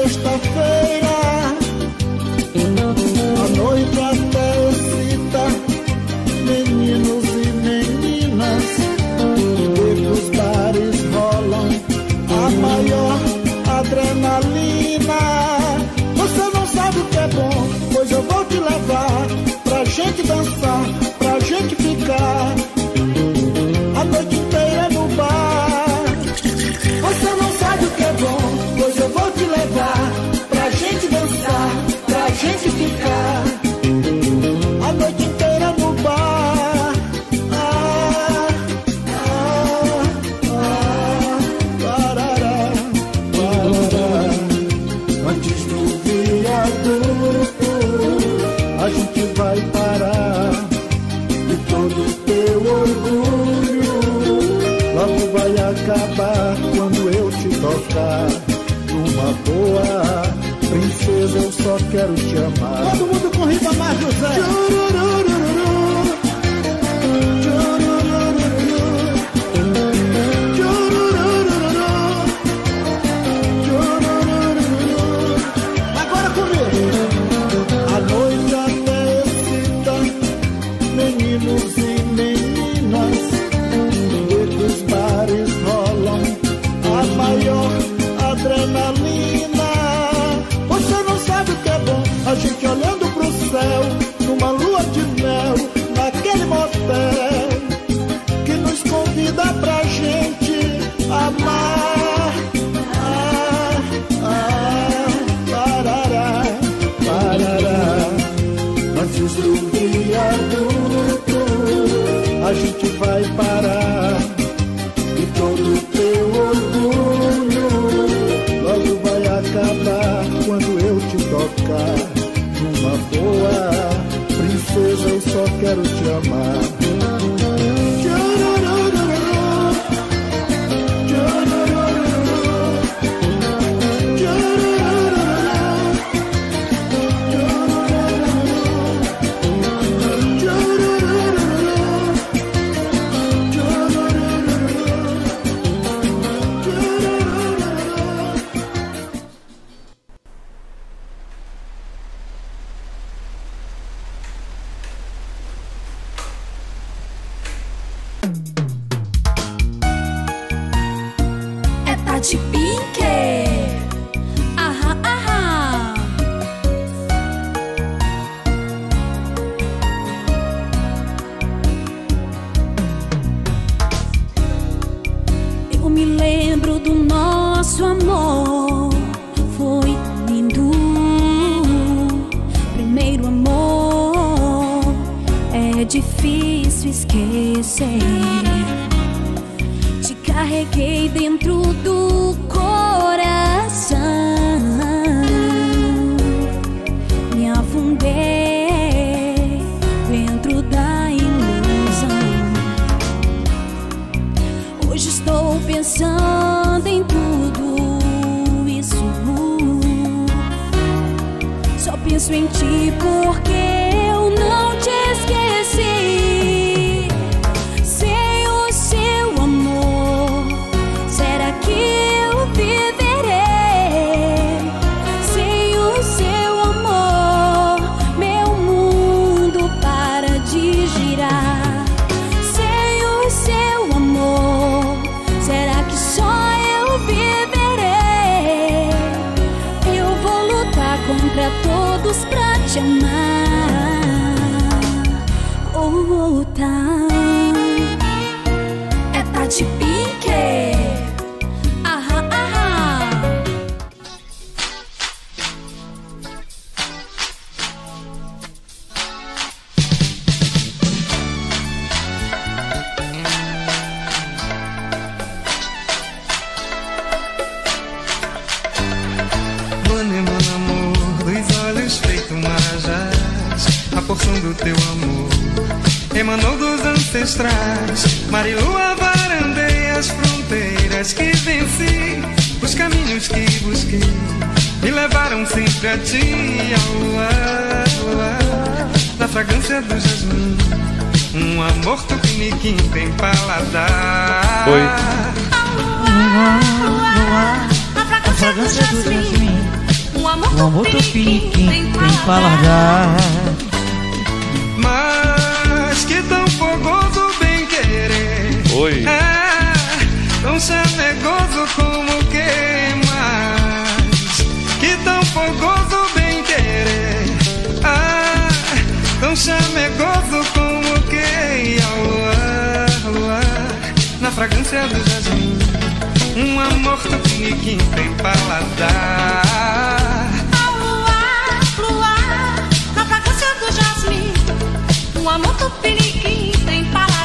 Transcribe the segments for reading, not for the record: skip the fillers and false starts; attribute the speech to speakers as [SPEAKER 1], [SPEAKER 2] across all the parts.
[SPEAKER 1] sexta-feira. A noite até excita meninos e meninas. Os bares rolam a maior adrenalina. Você não sabe o que é bom, pois eu vou te levar pra gente dançar, pra gente ficar a noite inteira no bar. Você não sabe o que é bom, pois eu vou te levar pra gente dançar, pra gente ficar a noite inteira no bar. Parará, parará. Antes do viaduto a gente vai parar, e todo teu orgulho logo vai acabar quando eu te tocar. Numa boa, princesa, eu só quero te amar. Todo mundo com Ribamar José. Agora comigo. A noite até excita meninos e meninas. E dos bares rolam a maior adrenalina. Você não sabe o que é bom, a gente olhando pro céu, numa lua de mel, naquele motel que nos convida pra gente amar. Parará, parará. Antes do viaduto a gente vai parar, e todo teu orgulho logo vai acabar quando eu te tocar. Numa boa, princesa, eu só quero te amar.
[SPEAKER 2] Eu me lembro do nosso amor, foi lindo. Primeiro amor, é difícil esquecer. Te carreguei dentro do coração, me afundei dentro da ilusão. Hoje estou pensando em tudo isso, só penso em ti porque eu não te esqueci. Sem o seu amor, será que eu viverei? Sem o seu amor, meu mundo para de girar. Sem o seu amor, será que só eu viverei? Eu vou lutar contra todos pra te amar. Oh, tá. É Tati Pink. Ahá, ahá.
[SPEAKER 3] Mano, meu amor, dos olhos feito marajás, a porção do teu amor emanou dos ancestrais. Marilua, varandei as fronteiras que venci, os caminhos que busquei me levaram sempre a ti, ao luar, luar, na fragrância do jasmim, um amor tupiniquim tem paladar.
[SPEAKER 4] Oi. Luar, luar, a fragrância do jasmim, O amor tupiniquim tem paladar.
[SPEAKER 3] Mas que tão fogoso bem querer.
[SPEAKER 5] Oi.
[SPEAKER 3] Tão chamegoso como quem mais. Que tão fogoso bem querer. Tão chamegoso como quem ao luar, na fragrância do jasmim. Um amor tupiniquim tem paladar.
[SPEAKER 4] Ao luar, na fragrância do jasmim. Um amor tupiniquim tem paladar.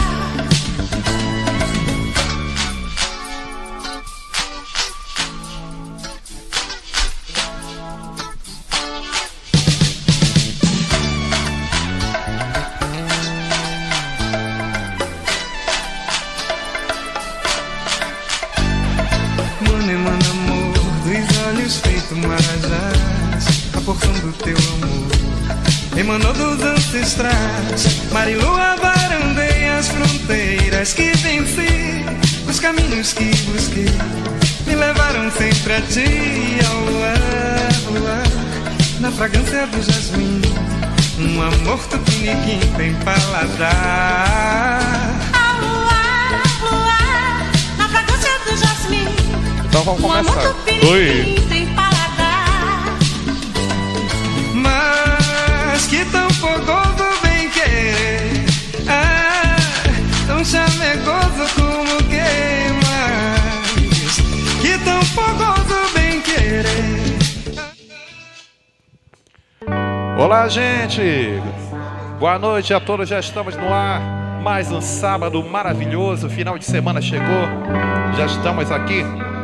[SPEAKER 3] Marajás, a porção do teu amor emanou dos ancestrais. Marilua varandeia as fronteiras que venci, os caminhos que busquei me levaram sempre a ti. Ao luar, na fragrância do jasmim. Um amor tupiniquim tem paladar.
[SPEAKER 4] Ao luar, na fragrância do jasmim.
[SPEAKER 5] Então vamos começar.
[SPEAKER 4] Um amor tupiniquim tem paladar.
[SPEAKER 3] Mas que tão fogoso bem querer. Tão chamegoso como quem mais. Que tão fogoso bem querer.
[SPEAKER 5] Olá, gente. Boa noite a todos. Já estamos no ar. Mais um sábado maravilhoso. Final de semana chegou. Já estamos aqui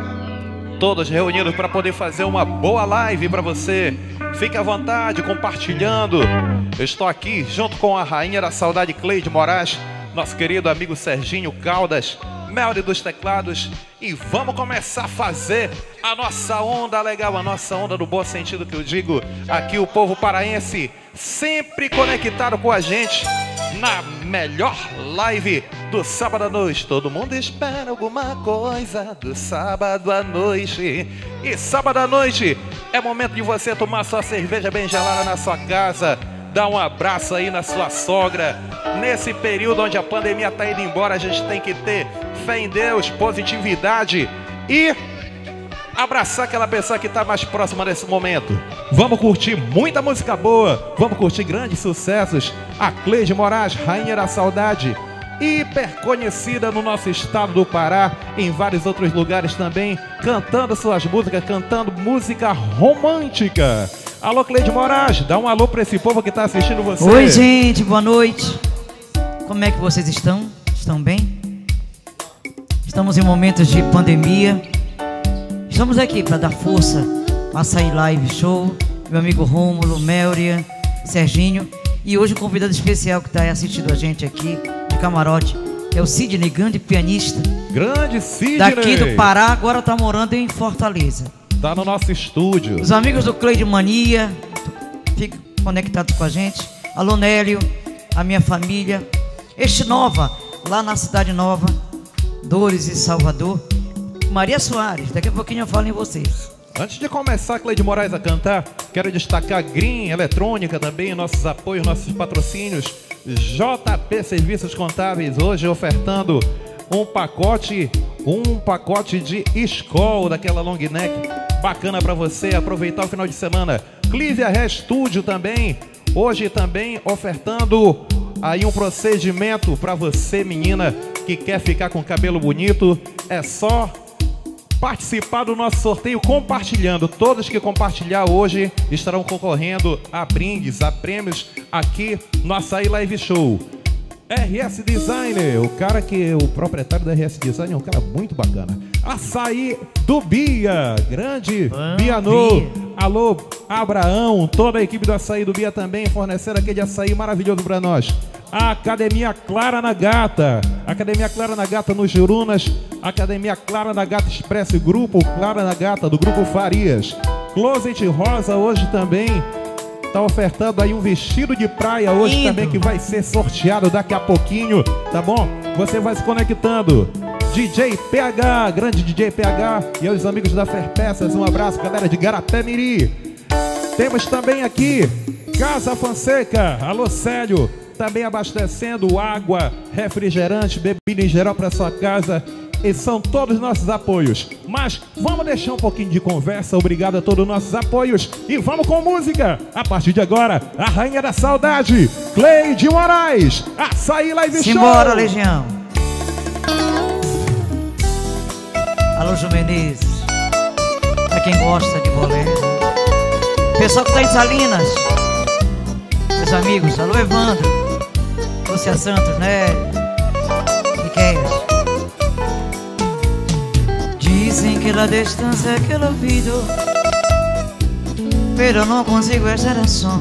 [SPEAKER 5] todos reunidos para poder fazer uma boa live para você. Fique à vontade, compartilhando. Eu estou aqui junto com a rainha da saudade, Cleide Moraes, nosso querido amigo Serginho Caldas, Melody dos teclados. E vamos começar a fazer a nossa onda legal, a nossa onda no bom sentido que eu digo. Aqui o povo paraense sempre conectado com a gente na melhor live do sábado à noite. Todo mundo espera alguma coisa do sábado à noite. E sábado à noite é momento de você tomar sua cerveja bem gelada na sua casa, dar um abraço aí na sua sogra. Nesse período onde a pandemia está indo embora, a gente tem que ter fé em Deus, positividade e abraçar aquela pessoa que está mais próxima nesse momento. Vamos curtir muita música boa, vamos curtir grandes sucessos. A Cleide Moraes, rainha da saudade, hiper conhecida no nosso estado do Pará, em vários outros lugares também, cantando suas músicas, cantando música romântica. Alô, Cleide Moraes, dá um alô para esse povo que está assistindo você.
[SPEAKER 6] Oi, gente, boa noite. Como é que vocês estão? Estão bem? Estamos em momentos de pandemia. Estamos aqui para dar força a Açaí Live Show, meu amigo Rômulo, Melria, Serginho. E hoje um convidado especial que está assistindo a gente aqui, de camarote, é o Sidney, grande pianista.
[SPEAKER 5] Grande Sidney!
[SPEAKER 6] Daqui do Pará, agora está morando em Fortaleza.
[SPEAKER 5] Está no nosso estúdio.
[SPEAKER 6] Os amigos do Cleide Mania, fiquem conectados com a gente. Alô, Nélio, a minha família. Este Nova, lá na Cidade Nova, Dores e Salvador. Maria Soares, daqui a pouquinho eu falo em vocês.
[SPEAKER 5] Antes de começar, Cleide Moraes, a cantar, quero destacar Green Eletrônica também, nossos apoios, nossos patrocínios. JP Serviços Contábeis, hoje ofertando um pacote de Skol, daquela long neck, bacana para você aproveitar o final de semana. Clivia Hair Studio também, hoje também ofertando aí um procedimento para você, menina, que quer ficar com cabelo bonito. É só participar do nosso sorteio compartilhando. Todos que compartilhar hoje estarão concorrendo a brindes, a prêmios aqui no Açaí Live Show. RS Designer, o proprietário da RS Designer é um cara muito bacana. Açaí do Bia, grande Bianô. Alô, Abraão, toda a equipe do Açaí do Bia também fornecendo aquele açaí maravilhoso para nós. A Academia Clara na Gata, Academia Clara na Gata nos Jurunas, Academia Clara na Gata Expresso, Grupo Clara na Gata, do Grupo Farias. Closet Rosa hoje também está ofertando aí um vestido de praia hoje. Lindo. Também, que vai ser sorteado daqui a pouquinho, tá bom? Você vai se conectando. DJ PH, grande DJ PH e aos amigos da Ferpeças, um abraço, galera de Garapé-Miri. Temos também aqui Casa Fonseca, alô Célio, também abastecendo água, refrigerante, bebida em geral para sua casa. Esses são todos os nossos apoios. Mas vamos deixar um pouquinho de conversa. Obrigado a todos os nossos apoios. E vamos com música. A partir de agora, a Rainha da Saudade, Cleide Moraes, Açaí Live Show.
[SPEAKER 6] Simbora, Legião. Alô, Ju Menezes, pra quem gosta de bolero. Pessoal que tá em Salinas, meus amigos. Alô, Evandro, Lúcia Santos, né? Miqueias. Dicen que la distancia es que el olvido, pero no consigo esa razón,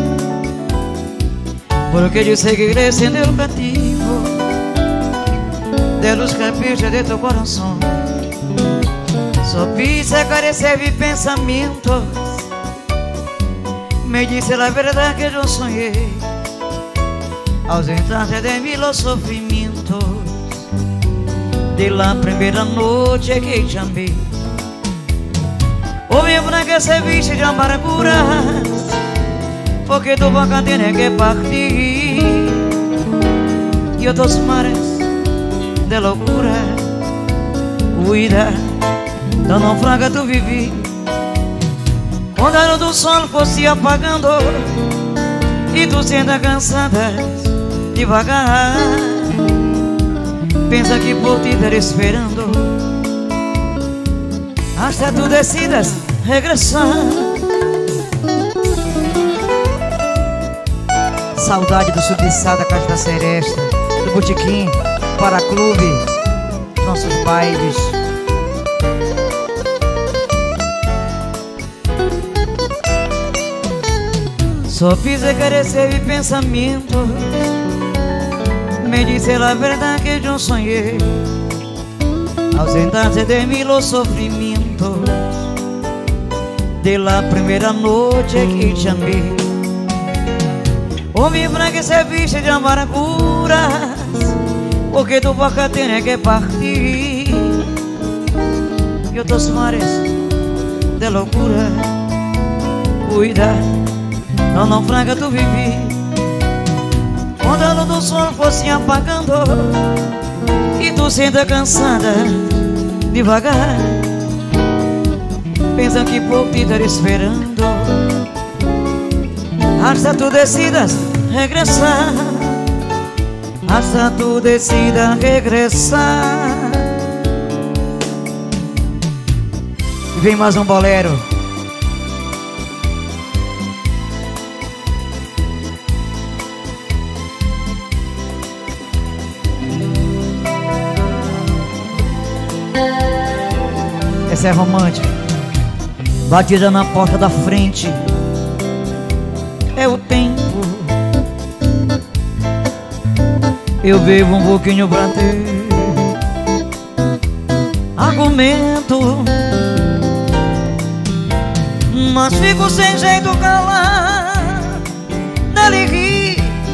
[SPEAKER 6] porque yo seguiré siendo el cautivo de los caprichos de tu corazón. Supiste acariciar mis pensamientos, me dice la verdad que yo soñé, ausentarte de mí los sufrimientos de la primera noche que te amé. O bien para que se viste de amarguras, porque tu boca tiene que partir, y otros mares de locura. Cuida, da naufraga tu vivi, quando a luz do sol fosse apagando e tu senta cansada devagar. Pensa que por ti estar esperando hasta tu decidas regressar. Saudade do subsal da Casa da Seresta, do botequim, para clube, nossos bailes. Só fiz acarecer mi pensamiento, me dice la verdad que yo soñé, ausentarte de mí los sufrimientos de la primera noche que te amé. O mi franca se viste de amarguras, porque tu boca tiene que partir, y otros mares de locura. Cuida, não naufraga tu vivi, quando a luz do sol fosse apagando e tu senta cansada devagar. Pensa que por ti estar esperando hasta tu decidas regressar, hasta tu decida regressar. Vem mais um bolero. Essa é romântica. Batida na porta da frente, é o tempo. Eu bebo um pouquinho pra ter argumento, mas fico sem jeito calar. Dele ri,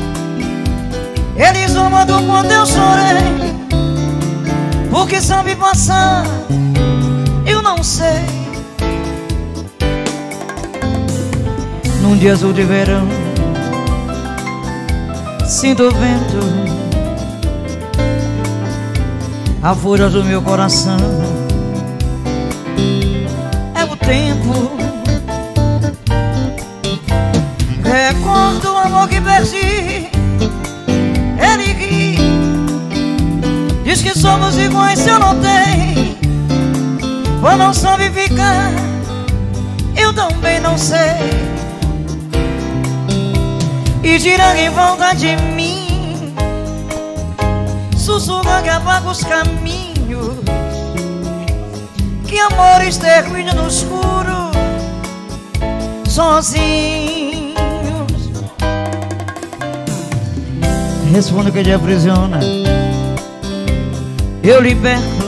[SPEAKER 6] eles zombam do quanto eu chorei, porque sabe passar, eu não sei. Num dia azul de verão, sinto o vento, a fúria do meu coração. É o tempo, recordo o amor que perdi. Ele ri, diz que somos iguais se eu não tenho, ou não sabe ficar, eu também não sei. E gira em volta de mim, sussurra que apaga os caminhos, que amores terminam no escuro, sozinhos. Respondo que te aprisiona, eu liberto,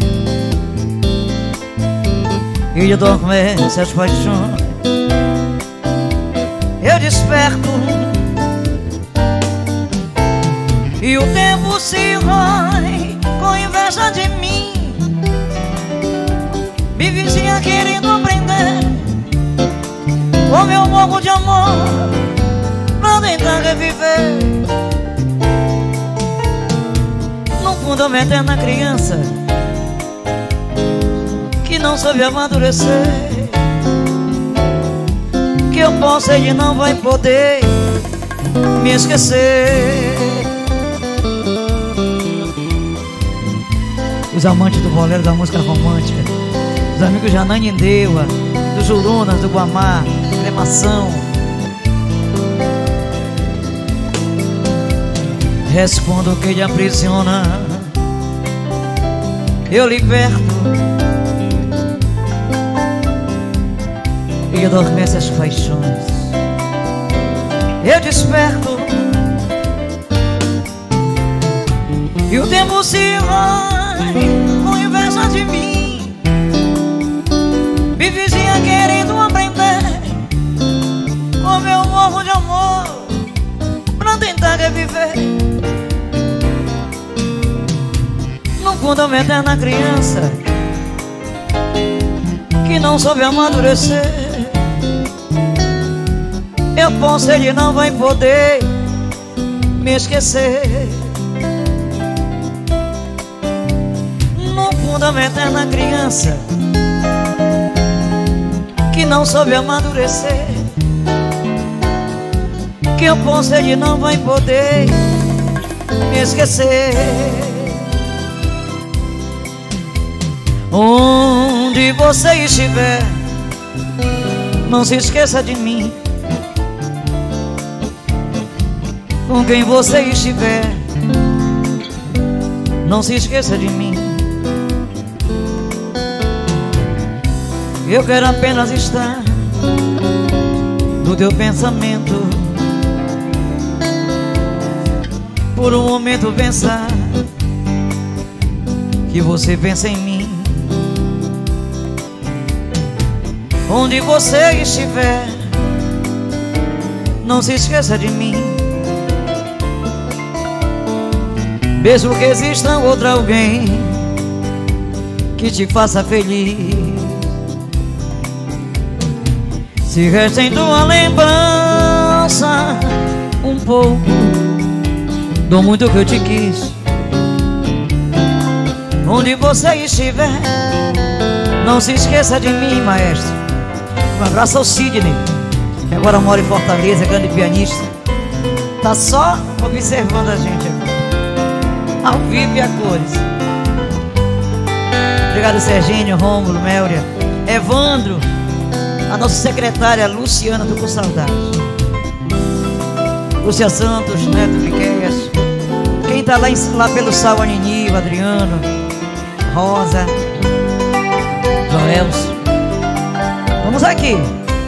[SPEAKER 6] e de dor começa as paixões. Eu desperto, e o tempo se vai com inveja inveja de mim. Me vizinha querendo aprender como eu morro de amor pra tentar reviver. No fundo eu me eterna criança que não soube amadurecer, que eu posso, ele não vai poder me esquecer. Os amantes do bolero, da música romântica, os amigos de Ananindeua, dos Jurunas, do Guamá, Cremação. Respondo que ele aprisiona, eu liberto e adormece as paixões. Eu desperto e o tempo se vai com inveja de mim. Me vizinha querendo aprender como eu morro de amor pra tentar reviver. No fundo eu me eterna criança que não soube amadurecer. Eu posso, ele não vai poder me esquecer. No fundo, uma eterna criança que não soube amadurecer. Que eu posso, ele não vai poder me esquecer. Onde você estiver, não se esqueça de mim. Com quem você estiver, não se esqueça de mim. Eu quero apenas estar no teu pensamento, por um momento pensar que você pensa em mim. Onde você estiver, não se esqueça de mim. Mesmo que exista outro alguém que te faça feliz, se resta em tua lembrança um pouco do muito que eu te quis. Onde você estiver, não se esqueça de mim, maestro. Um abraço ao Sidney, que agora mora em Fortaleza, é grande pianista. Tá só observando a gente agora, ao vivo e a cores. Obrigado, Serginho, Rômulo, Melria, Evandro, a nossa secretária Luciana, tô com saudade. Lúcia Santos, Neto Piqueias, quem tá lá pelo Sal, a Nini, o Adriano, Rosa, Joelson. Vamos aqui.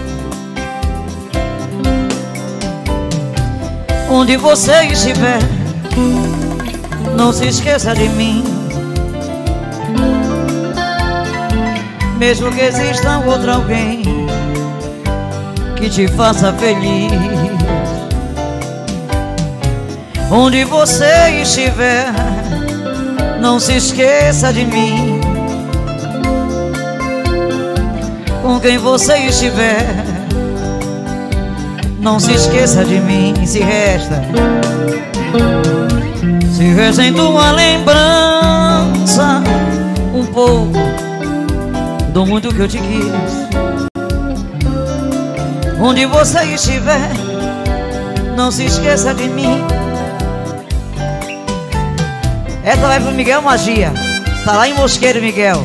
[SPEAKER 6] Onde você estiver, não se esqueça de mim. Mesmo que exista outro alguém que te faça feliz. Onde você estiver, não se esqueça de mim. Com quem você estiver, não se esqueça de mim. Se resta em tua lembrança um pouco do muito que eu te quis. Onde você estiver, não se esqueça de mim. Essa vai pro Miguel Magia, tá lá em Mosqueiro, Miguel.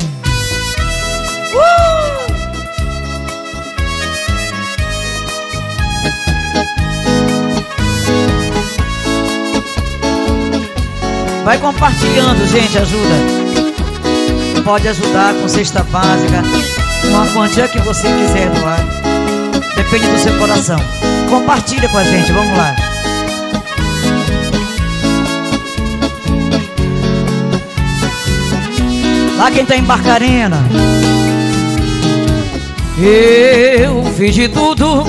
[SPEAKER 6] Vai compartilhando, gente, ajuda. Pode ajudar com cesta básica, com a quantia que você quiser doar. Depende do seu coração. Compartilha com a gente, vamos lá. Lá quem tá em Barcarena. Eu fiz de tudo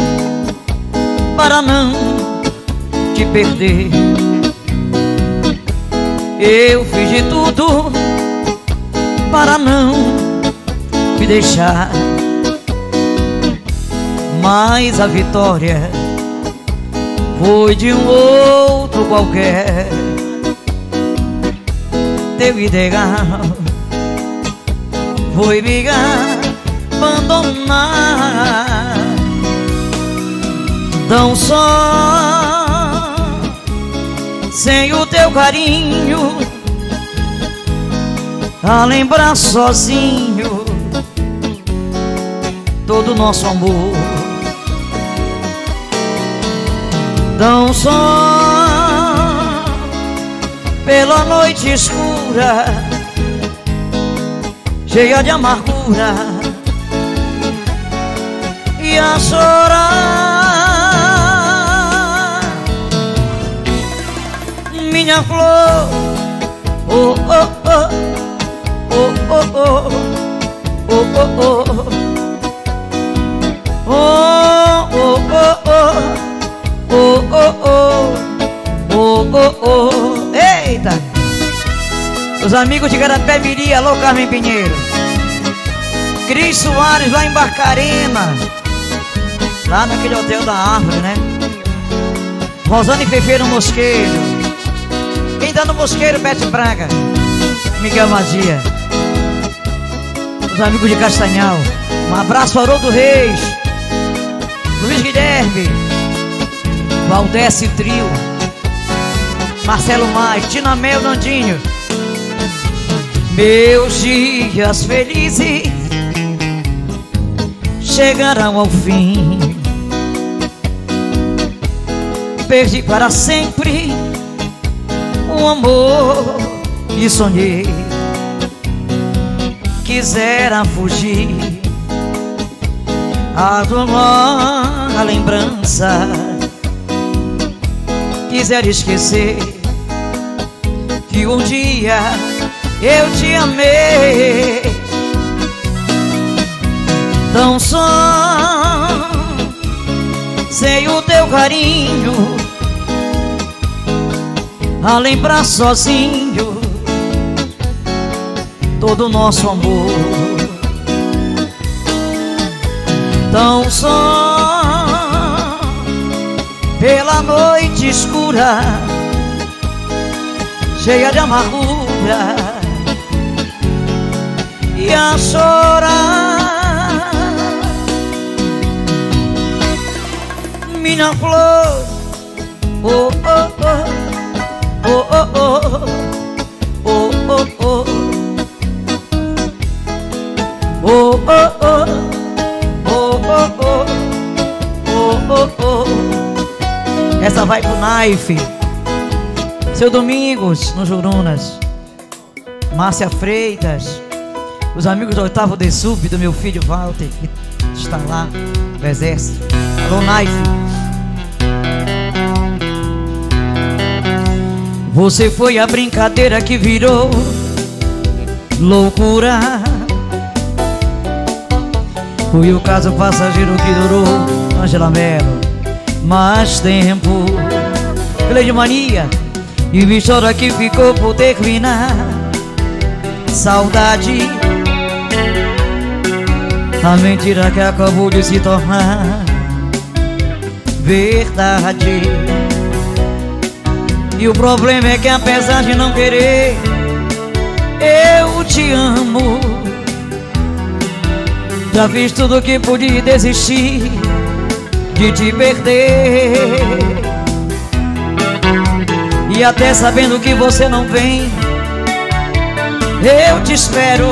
[SPEAKER 6] para não te perder. Eu fiz de tudo para não me deixar, mas a vitória foi de um outro qualquer. Teu ideal foi me abandonar. Tão só, sem o teu carinho, a lembrar sozinho todo o nosso amor. Tão só, pela noite escura, cheia de amargura, e a chorar, minha flor. Oh, oh, oh, oh, oh, oh, oh, oh, oh, oh, oh, oh, oh, oh, oh, oh. Eita! Os amigos de Garapé Miri, alô Carmen Pinheiro. Cris Soares lá em Barcarena, lá naquele hotel da Árvore, né? Rosane Feifeiro Mosqueiro. Quem tá no Mosqueiro, Bete Braga, Miguel Madia. Os amigos de Castanhal. Um abraço, Haroldo Reis, Luiz Guilherme, Valdécio Trio, Marcelo Mais, Tina Mel, Nandinho. Meus dias felizes chegarão ao fim. Perdi para sempre o amor que sonhei. Quisera fugir a tua lembrança, quiser esquecer que um dia eu te amei. Tão só, sem o teu carinho, a lembrar sozinho todo o nosso amor. Tão só, pela noite escura, cheia de amargura, e a chorar, minha flor. Oh, oh, oh, oh, oh, oh, oh, oh, oh, oh, oh, oh. Essa vai pro Knife, Seu Domingos no Jurunas, Márcia Freitas, os amigos do 8º de Sub, do meu filho Walter, que está lá no exército. Alô, Knife. Você foi a brincadeira que virou loucura, foi o caso passageiro que durou, Angela Mello, mais tempo. Cleide Mania, e me chora que ficou por terminar. Saudade, a mentira que acabou de se tornar verdade. E o problema é que apesar de não querer, eu te amo. Já fiz tudo que pude desistir de te perder, e até sabendo que você não vem, eu te espero.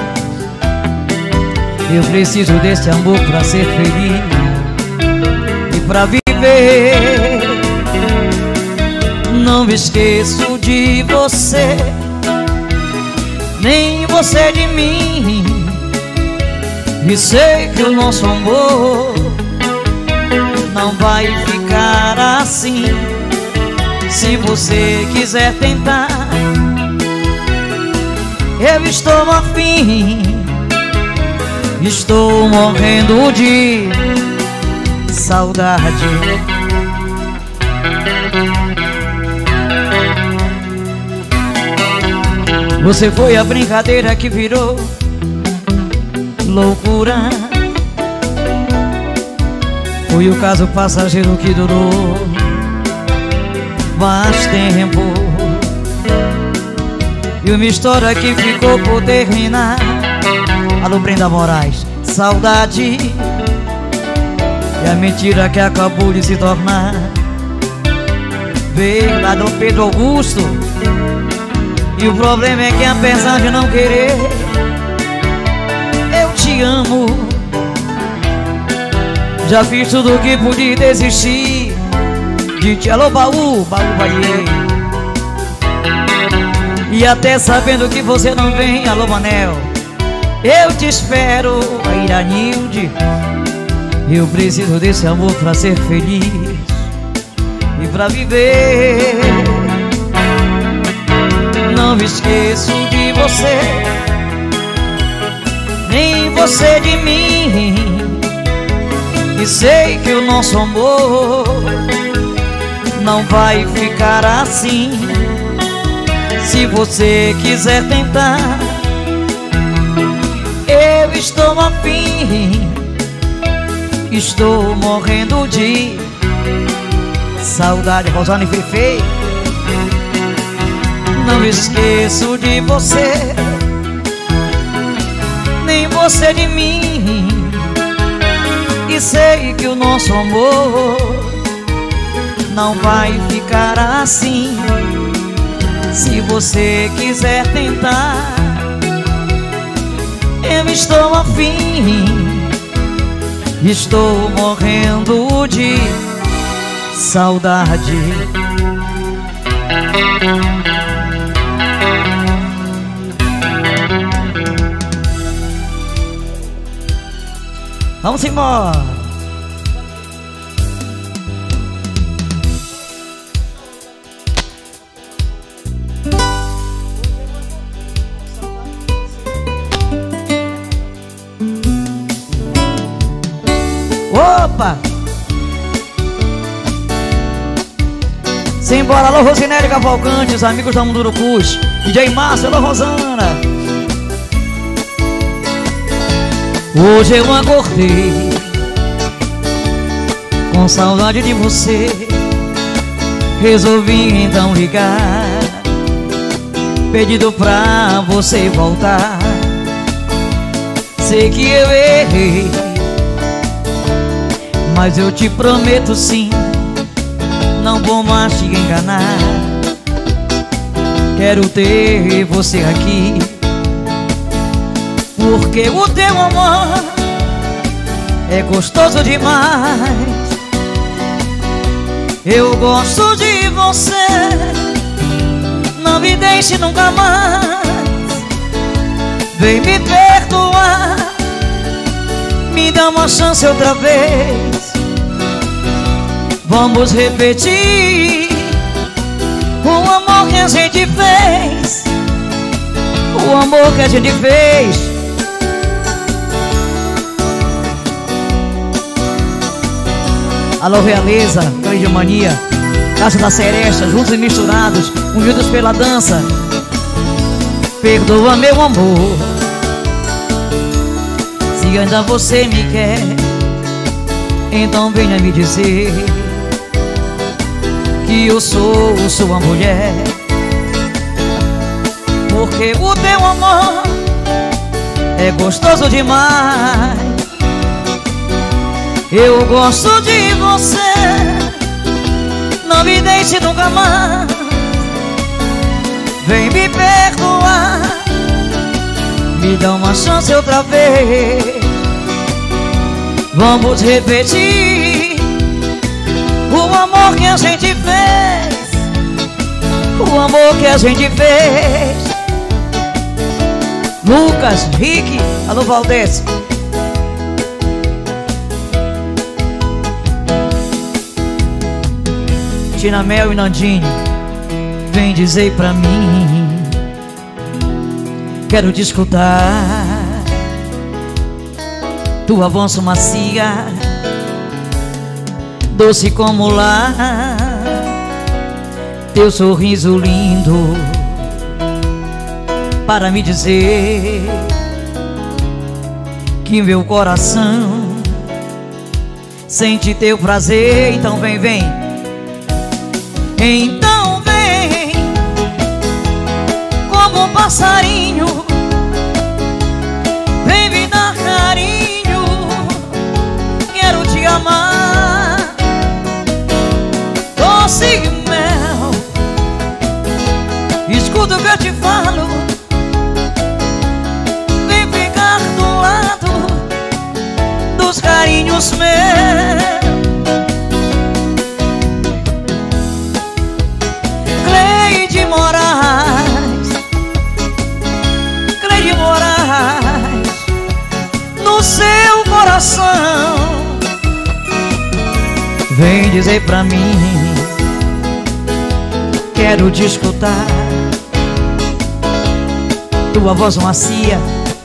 [SPEAKER 6] Eu preciso desse amor pra ser feliz e pra viver. Não me esqueço de você, nem você de mim, e sei que o nosso amor não vai ficar assim. Se você quiser tentar, eu estou afim. Estou morrendo de saudade. Você foi a brincadeira que virou loucura. Foi o caso passageiro que durou mais tempo. E uma história que ficou por terminar. Alô, Brenda Moraes, saudade. E a mentira que acabou de se tornar verdade. Alô, Pedro Augusto. E o problema é que apesar de não querer, eu te amo. Já fiz tudo o que pude desistir de ti. Alô, Baú, Bahia. E até sabendo que você não vem, alô, Manel, eu te espero, a Iranilde. Eu preciso desse amor pra ser feliz e pra viver. Não esqueço de você, nem você de mim. E sei que o nosso amor não vai ficar assim. Se você quiser tentar, eu estou afim. Estou morrendo de saudade. Rosane e Fefe. Não esqueço de você, nem você de mim. E sei que o nosso amor não vai ficar assim. Se você quiser tentar, eu estou afim. Estou morrendo de saudade. Vamos embora. Opa! Simbora, alô, Rosinelli Cavalcante, os amigos da Mundurucus, DJ Márcio, alô, Rosana. Hoje eu acordei com saudade de você. Resolvi então ligar, pedindo pra você voltar. Sei que eu errei, mas eu te prometo sim, não vou mais te enganar. Quero ter você aqui, porque o teu amor é gostoso demais. Eu gosto de você, não me deixe nunca mais. Vem me perdoar, me dá uma chance outra vez. Vamos repetir o amor que a gente fez, o amor que a gente fez. Alô, Realeza, Grande Mania, Casa da Seresta, juntos e misturados, unidos pela dança. Perdoa, meu amor, se ainda você me quer, então venha me dizer que eu sou sua mulher. Porque o teu amor é gostoso demais. Eu gosto de você, não me deixe nunca mais. Vem me perdoar, me dá uma chance outra vez. Vamos repetir o amor que a gente fez, o amor que a gente fez. Lucas, Rick, alô, Valdez. Tina Mel e Nandinho, vem dizer pra mim, quero te escutar. Tua voz macia, doce como lá, teu sorriso lindo, para me dizer que meu coração sente teu prazer. Então vem, vem. Então vem, como um passarinho, vem me dar carinho. Quero te amar, doce mel. Escuta o que eu te falo, vem ficar do lado dos carinhos meus. Cleide Moraes, Cleide Moraes, no seu coração, vem dizer pra mim, quero te escutar. Tua voz macia,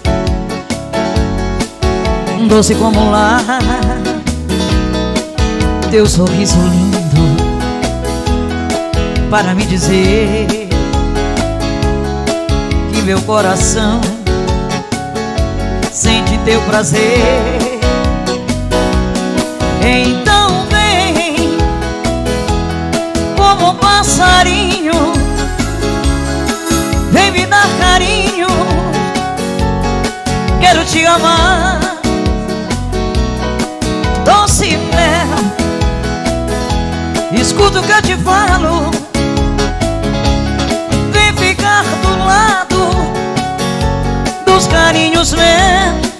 [SPEAKER 6] doce como um lar, teu sorriso lindo para me dizer que meu coração sente teu prazer. Então vem, como um passarinho, vem me dar carinho. Quero te amar, doce mel. Escuta o que eu te falo, vem ficar do lado dos carinhos meus.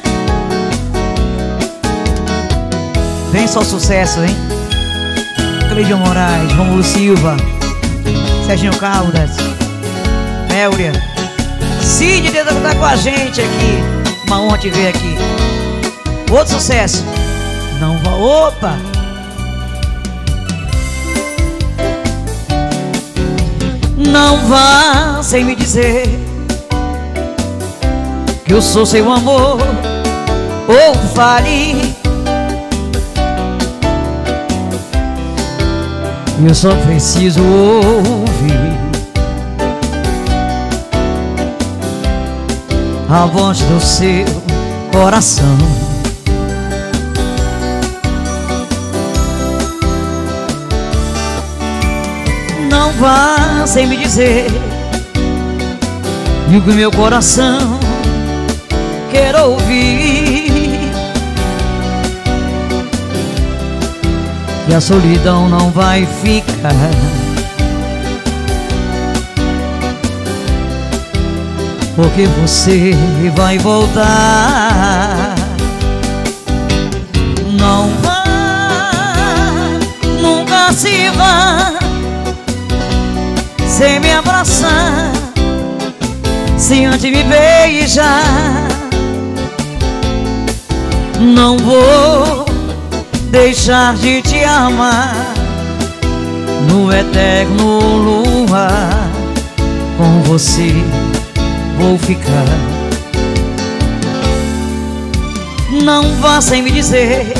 [SPEAKER 6] Vem só sucesso, hein? Cleide Moraes, Romulo Silva, Serginho Caldas, Méuria, Cid Deus tá com a gente aqui. Uma honra te ver aqui. Outro sucesso. Não vá, opa! Não vá sem me dizer que eu sou seu amor, ou fale, eu só preciso ouvir a voz do seu coração. Não vá sem me dizer e o que meu coração quer ouvir, que a solidão não vai ficar, porque você vai voltar. Não vá, nunca se vá sem me abraçar, sem antes me beijar. Não vou deixar de te amar no eterno luar, com você vou ficar. Não vá sem me dizer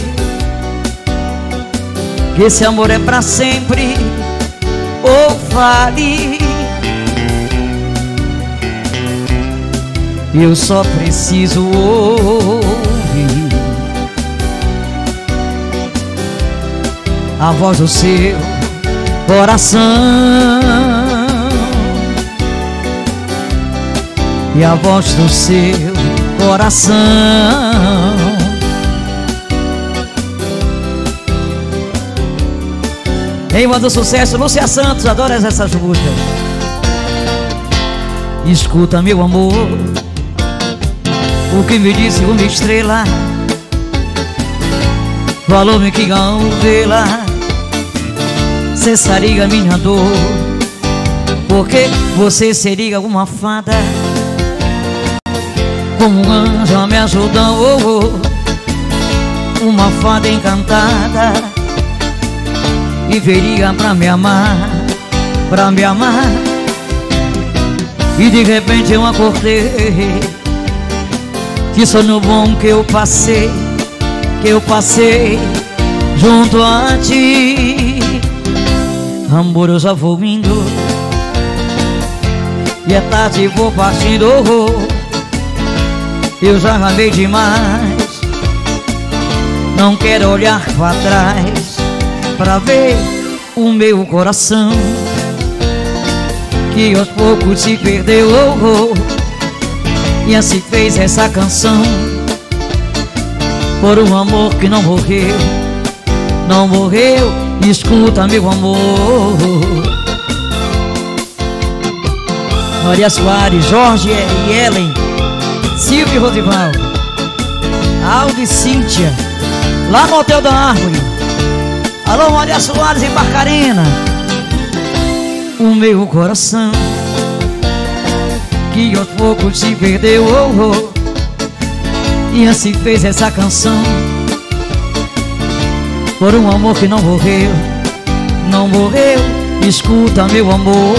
[SPEAKER 6] que esse amor é pra sempre, ou fale, eu só preciso ouvir a voz do seu coração e a voz do seu coração. Em uma do sucesso, Lúcia Santos, adoro essas músicas. Escuta, meu amor, o que me disse uma estrela, falou-me que ao vê-la cessaria minha dor, porque você seria uma fada, como um anjo a me ajudar, uma fada encantada, e veria pra me amar, pra me amar. E de repente eu acordei, que sonho bom que eu passei junto a ti. Amor, eu já vou indo, e é tarde, vou partindo. Eu já amei demais, não quero olhar pra trás pra ver o meu coração que aos poucos se perdeu. E assim fez essa canção por um amor que não morreu. Não morreu, escuta meu amor. Maria Soares, Jorge e Ellen, Silvio e Rosival, Aldo e Cíntia, lá no Hotel da Árvore. Alô, Maria Soares em Barcarena. O meu coração que aos poucos se perdeu. E assim fez essa canção por um amor que não morreu. Não morreu, escuta meu amor.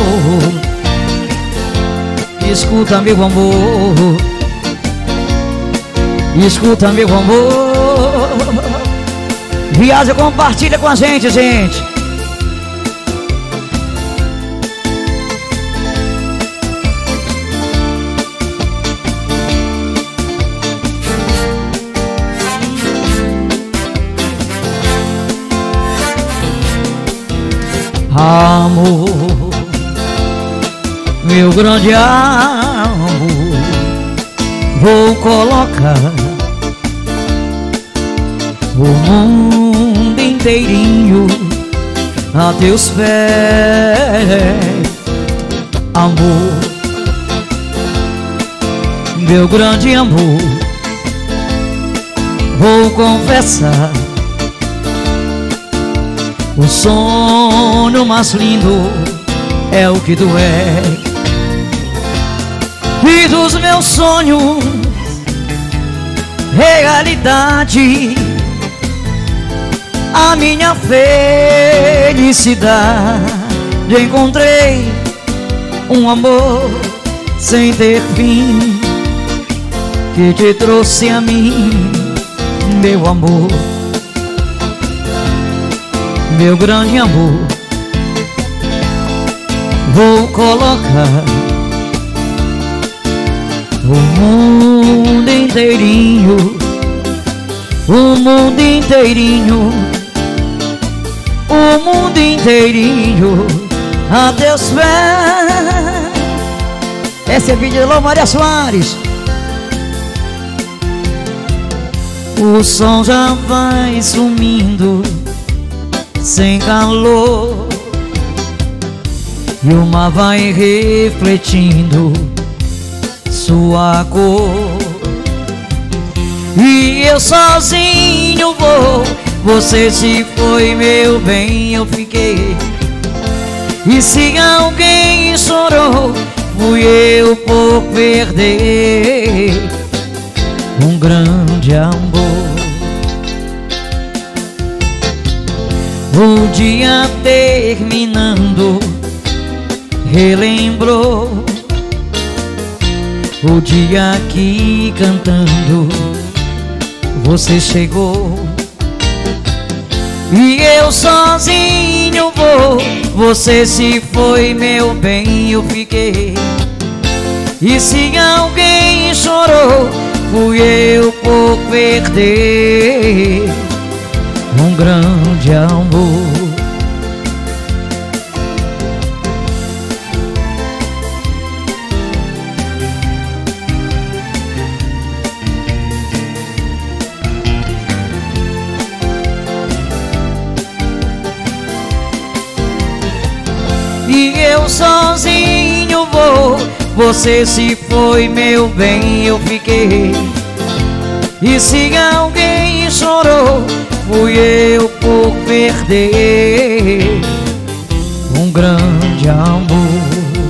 [SPEAKER 6] Escuta meu amor. Escuta meu amor. Viaja, compartilha com a gente, gente. Amor, meu grande amor, vou colocar o mundo inteirinho a teus pés. Amor, meu grande amor, vou confessar o sonho mais lindo é o que tu és. E dos meus sonhos, realidade, a minha felicidade. Encontrei um amor sem ter fim, que te trouxe a mim, meu amor. Meu grande amor, vou colocar o mundo inteirinho, o mundo inteirinho, o mundo inteirinho a teus pés. Esse é vídeo de Maria Soares. O som já vai sumindo sem calor, e o mar vai refletindo sua cor. E eu sozinho vou, você se foi, meu bem, eu fiquei. E se alguém chorou, fui eu por perder um grande amor. O dia terminando, relembrou o dia que cantando você chegou. E eu sozinho vou, você se foi, meu bem, eu fiquei. E se alguém chorou, fui eu por perder um grande amor. E eu sozinho vou, você se foi, meu bem, eu fiquei. E se alguém chorou, fui eu por perder um grande amor.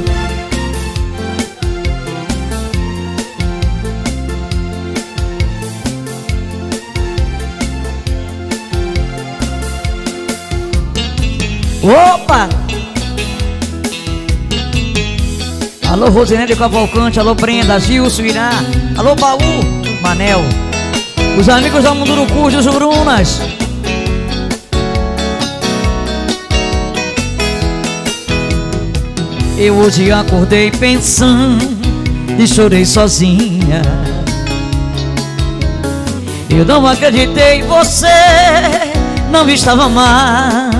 [SPEAKER 6] Opa! Alô, Rosinelli Cavalcante, alô, Brenda, Gilson, Irá, alô, Baú, Manel, os amigos da Munduruku, dos Urunas. Eu hoje acordei pensando e chorei sozinha. Eu não acreditei, você não estava mais.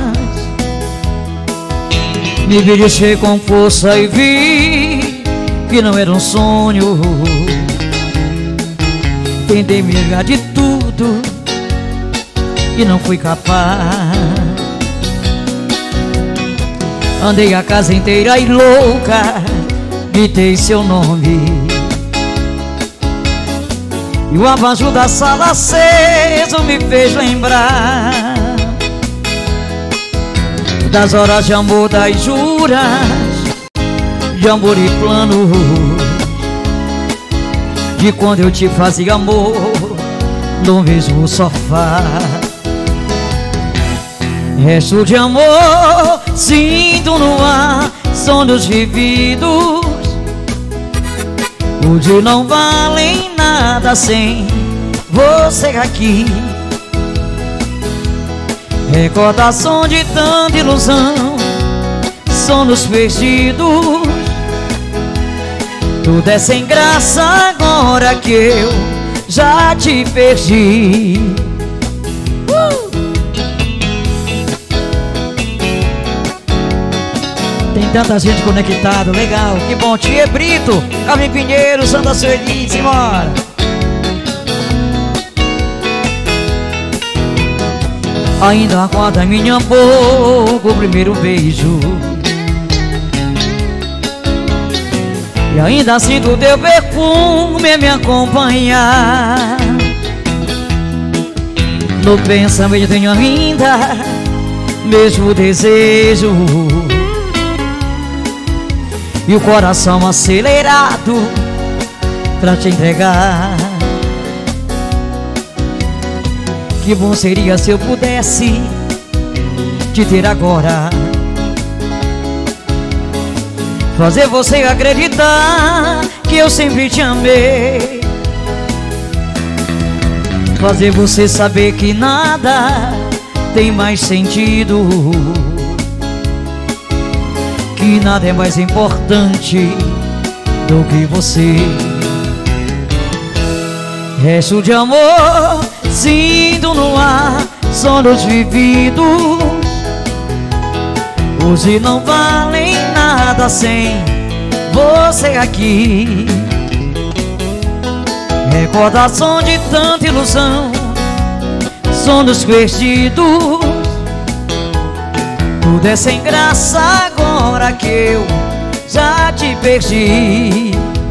[SPEAKER 6] Me dirigi com força e vi que não era um sonho. Tentei me livrar de tudo e não fui capaz. Andei a casa inteira e louca, gritei seu nome. E o abajur da sala aceso me fez lembrar das horas de amor, das juras de amor e plano, de quando eu te fazia amor no mesmo sofá. Resto de amor, sinto no ar, sonhos vividos, hoje não valem nada sem você aqui. Recordação de tanta ilusão, sonhos perdidos, tudo é sem graça agora que eu já te perdi. Tem tanta gente conectada, legal, que bom. Tia Brito, Carmen Pinheiro, Santa Sueli, simbora. Ainda aguarda minha boca o primeiro beijo, e ainda sinto teu perfume me acompanhar. No pensamento tenho ainda mesmo desejo, e o coração acelerado pra te entregar. Que bom seria se eu pudesse te ter agora, fazer você acreditar que eu sempre te amei, fazer você saber que nada tem mais sentido, que nada é mais importante do que você. Resto de amor, sinto no ar, sonhos vividos, hoje não valem nada sem você aqui. Recordação de tanta ilusão, sonhos perdidos, tudo é sem graça agora que eu já te perdi.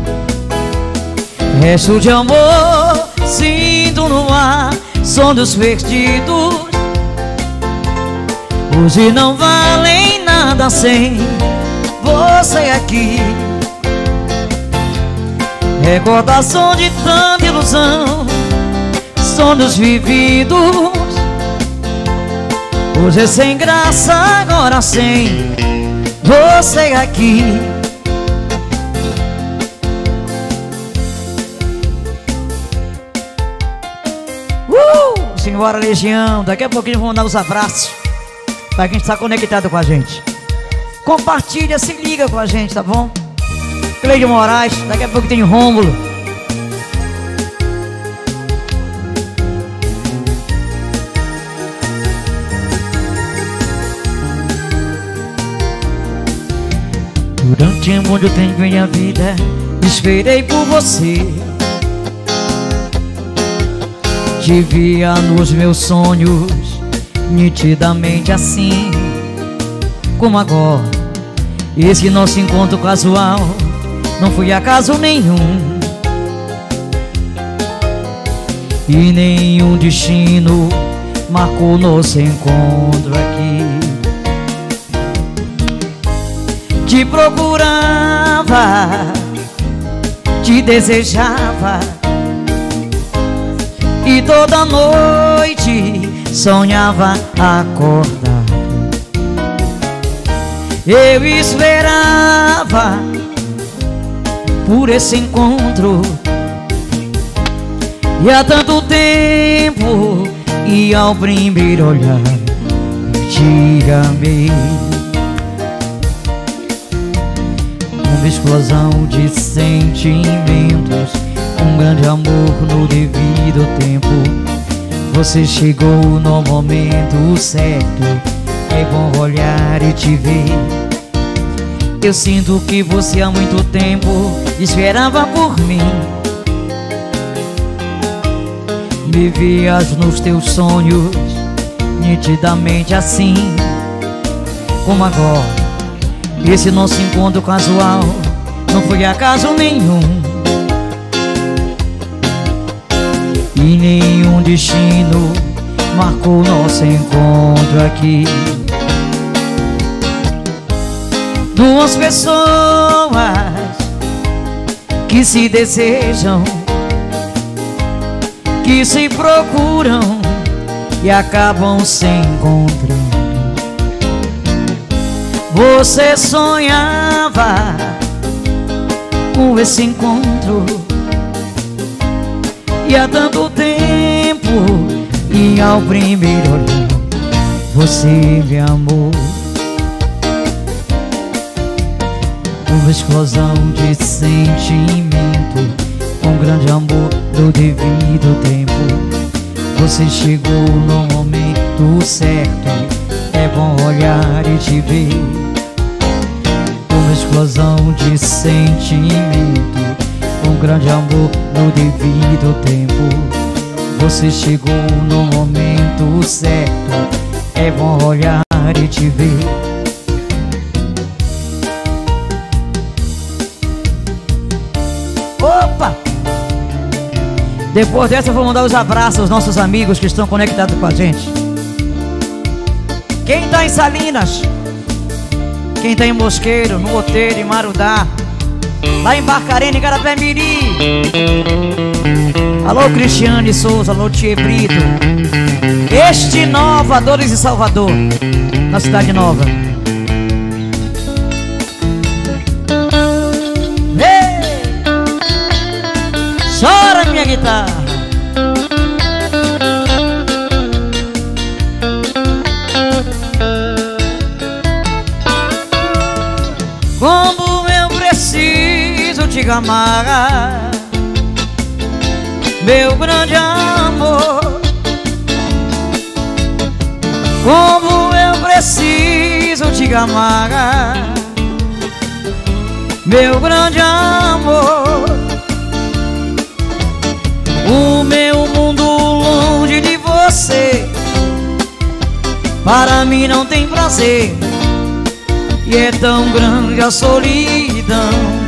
[SPEAKER 6] Resto de amor, sinto no ar, sonhos perdidos, hoje não valem nada sem você aqui. Recordação de tanta ilusão, sonhos vividos, hoje é sem graça agora sem você aqui. Simbora, Legião, daqui a pouquinho vamos dar os abraços pra quem está conectado com a gente. Compartilha, se liga com a gente, tá bom? Cleide Moraes, daqui a pouco tem Rômulo. Durante muito tempo em minha vida esperei por você, te via nos meus sonhos nitidamente assim como agora. Esse nosso encontro casual não foi acaso nenhum, e nenhum destino marcou nosso encontro aqui. Te procurava, te desejava, e toda noite sonhava acordar. Eu esperava por esse encontro, e há tanto tempo, e ao primeiro olhar te amei. uma explosão de sentimentos, um grande amor no devido tempo. Você chegou no momento certo, é bom olhar e te ver. Eu sinto que você há muito tempo esperava por mim. Me vias nos teus sonhos, nitidamente assim como agora. Esse nosso encontro casual não foi acaso nenhum, e nenhum destino marcou nosso encontro aqui. Duas pessoas que se desejam, que se procuram e acabam se encontrando. Você sonhava com esse encontro, e há tanto tempo, e ao primeiro olhar você me amou. Uma explosão de sentimento, um grande amor do devido tempo. Você chegou no momento certo, é bom olhar e te ver. Uma explosão de sentimento, um grande amor no devido tempo. Você chegou no momento certo, é bom olhar e te ver. Opa! Depois dessa eu vou mandar os abraços aos nossos amigos que estão conectados com a gente. Quem tá em Salinas, quem tá em Mosqueiro, no Outeiro, em Marudá, lá em Barcarena, em Garapé-Miri. Alô Cristiane Souza, alô Tia Brito. Este Nova, Dores de Salvador, na Cidade Nova. Chora minha guitarra. Como eu preciso te amar, meu grande amor. Como eu preciso te amar, meu grande amor. O meu mundo longe de você, para mim não tem prazer, e é tão grande a solidão.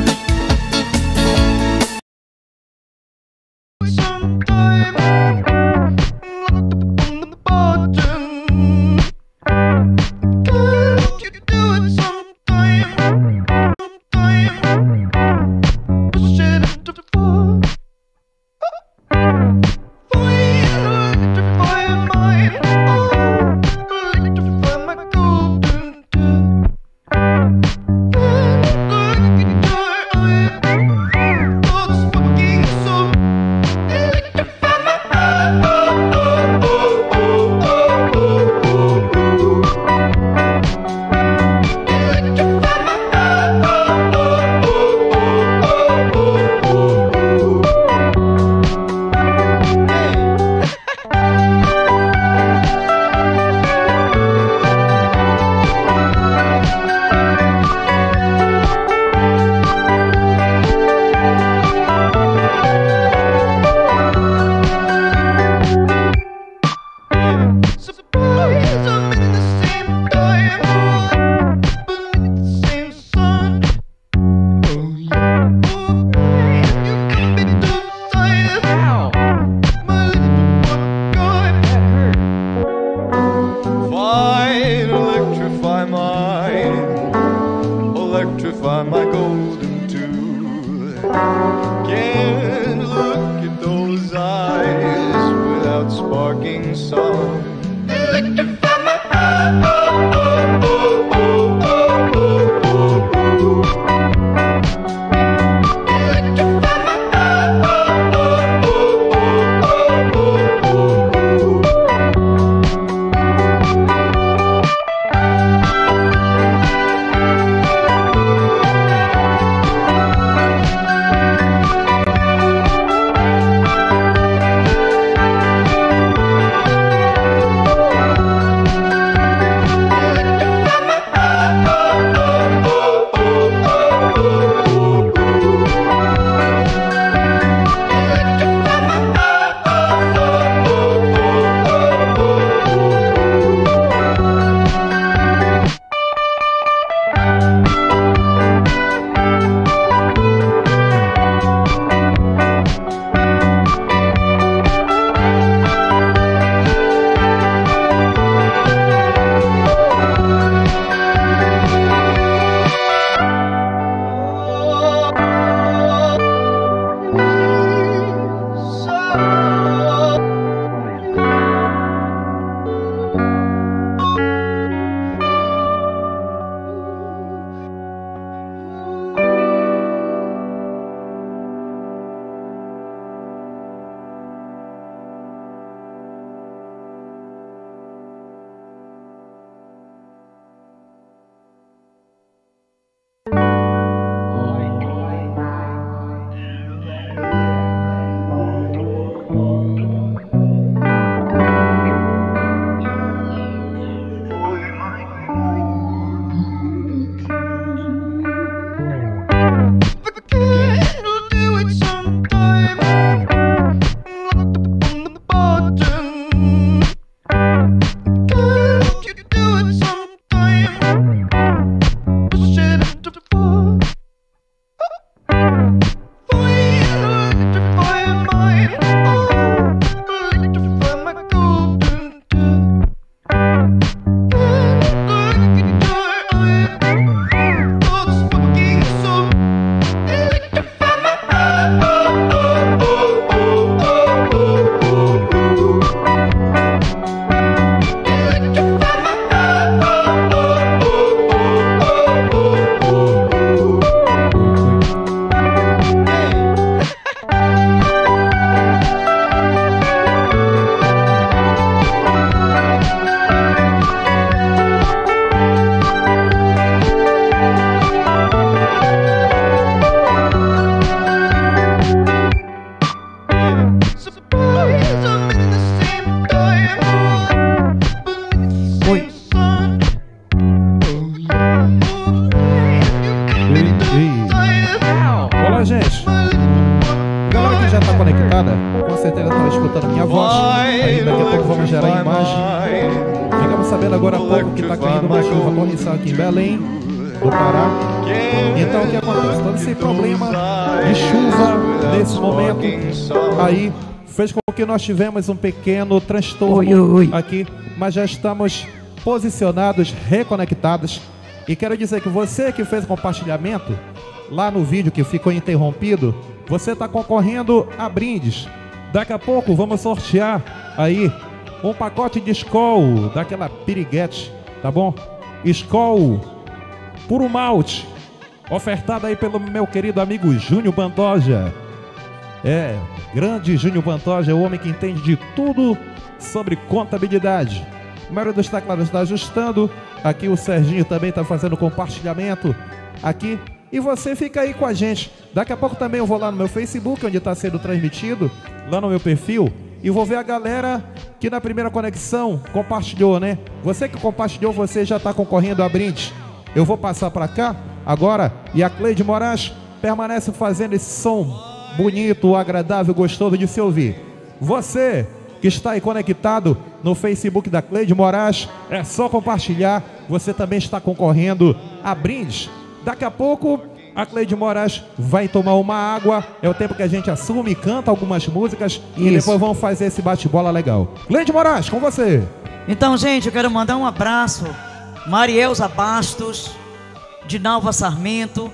[SPEAKER 5] ficamos sabendo agora há pouco que está caindo uma chuva torrencial aqui em Belém do Pará. Então o que acontece? Todo esse problema de chuva nesse momento aí fez com que nós tivemos um pequeno transtorno aqui, mas já estamos posicionados, reconectados. E quero dizer que você que fez compartilhamento lá no vídeo que ficou interrompido, você está concorrendo a brindes. Daqui a pouco vamos sortear aí um pacote de Skol, daquela piriguete, tá bom? Skol puro malte, ofertado aí pelo meu querido amigo Júnior Pantoja. Grande Júnior Pantoja, é o homem que entende de tudo sobre contabilidade. A maioria dos teclados está ajustando. Aqui o Serginho também está fazendo compartilhamento aqui. E você fica aí com a gente. Daqui a pouco também eu vou lá no meu Facebook, onde está sendo transmitido, lá no meu perfil, e vou ver a galera que na primeira conexão compartilhou, né? Você que compartilhou, você já está concorrendo a brinde. Eu vou passar para cá agora e a Cleide Moraes permanece fazendo esse som bonito, agradável, gostoso de se ouvir. Você que está aí conectado no Facebook da Cleide Moraes, é só compartilhar. Você também está concorrendo a brindes. Daqui a pouco a Cleide Moraes vai tomar uma água. É o tempo que a gente assume, canta algumas músicas. E depois vamos fazer esse bate-bola legal. Cleide Moraes, com você.
[SPEAKER 6] Então, gente, eu quero mandar um abraço. Marielza Bastos, Dinalva Sarmento,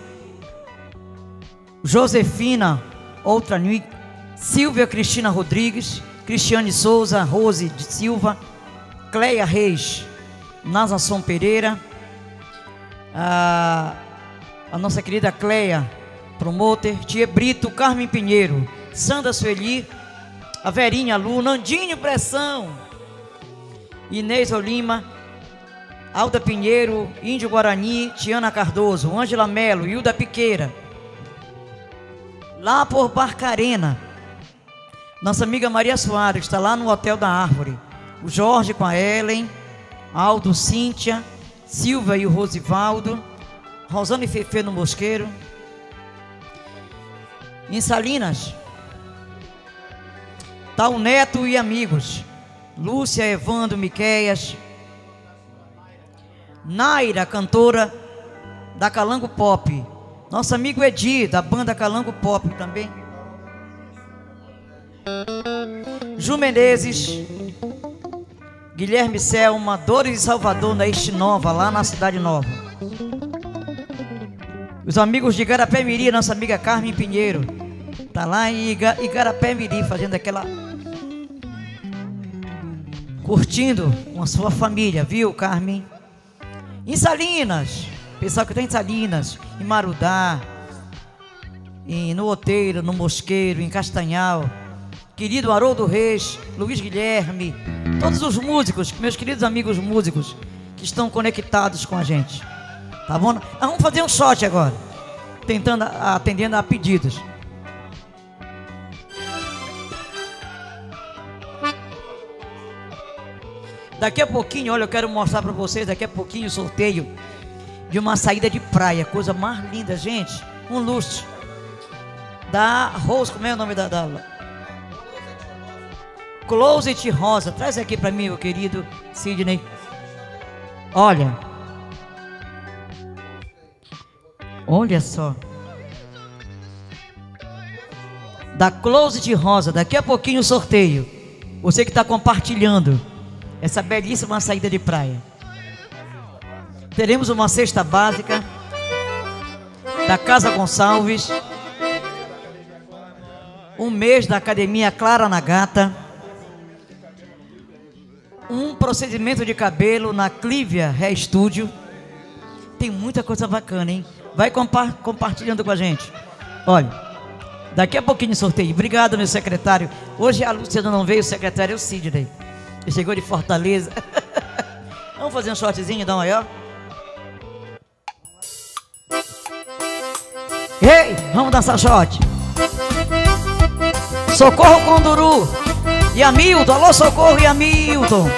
[SPEAKER 6] Josefina Outranic, Silvia Cristina Rodrigues, Cristiane Souza, Rose de Silva, Cleia Reis, Nazason Pereira, a nossa querida Cleia Promoter, Tia Brito, Carmen Pinheiro, Sandra Sueli, a Verinha Lu, Nandinho Pressão, Inês Olima, Alda Pinheiro, Índio Guarani, Tiana Cardoso, Ângela Melo, Hilda Piqueira, lá por Barcarena, nossa amiga Maria Soares, está lá no Hotel da Árvore, o Jorge com a Ellen, Aldo, Cíntia, Silva e o Rosivaldo, Rosana e Fefe no Mosqueiro, em Salinas, tá o Neto e amigos, Lúcia, Evandro, Miqueias, Naira, cantora da Calango Pop, nosso amigo Edi, da banda Calango Pop também, Ju Menezes, Guilherme Selma, Dores de Salvador, na Este Nova, lá na Cidade Nova. Os amigos de Igarapé-Miri, nossa amiga Carmen Pinheiro, tá lá em Igarapé-Miri, fazendo aquela... curtindo com a sua família, viu, Carmen? Em Salinas, pessoal que tem em Salinas, em Marudá, no Outeiro, no Mosqueiro, em Castanhal, querido Haroldo Reis, Luiz Guilherme, todos os músicos, meus queridos amigos músicos que estão conectados com a gente, tá bom? Vamos fazer um shot agora, atendendo a pedidos. Daqui a pouquinho, olha, eu quero mostrar para vocês, daqui a pouquinho o sorteio de uma saída de praia, coisa mais linda, gente, um luxo, da Rose, como é o nome da Closet Rosa, traz aqui para mim, meu querido Sidney. Olha só, da Closet Rosa, daqui a pouquinho o sorteio, você que está compartilhando essa belíssima saída de praia. Teremos uma cesta básica da Casa Gonçalves, um mês da Academia Clara Nagata, um procedimento de cabelo na Clívia Hair Studio. Tem muita coisa bacana, hein? Vai compartilhando com a gente. Olha, daqui a pouquinho sorteio. Obrigado, meu secretário. Hoje a Luciana não veio, o secretário é o Sidney. Ele chegou de Fortaleza. Vamos fazer um shotzinho, dá uma maior. Ei, vamos dançar shot. Socorro Conduru e Hamilton, alô Socorro e Hamilton.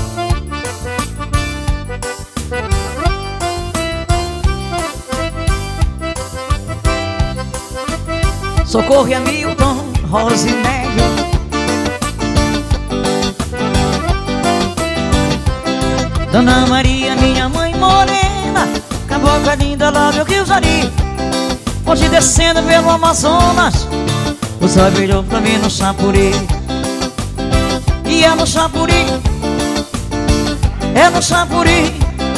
[SPEAKER 6] Socorro e Hamilton, Rosinério. Dona Maria, minha mãe morena, cabocla linda lá do Rio Jari. Hoje descendo pelo Amazonas, o sol brilhou pra mim no Chapuri. E é no Chapuri, é no Chapuri,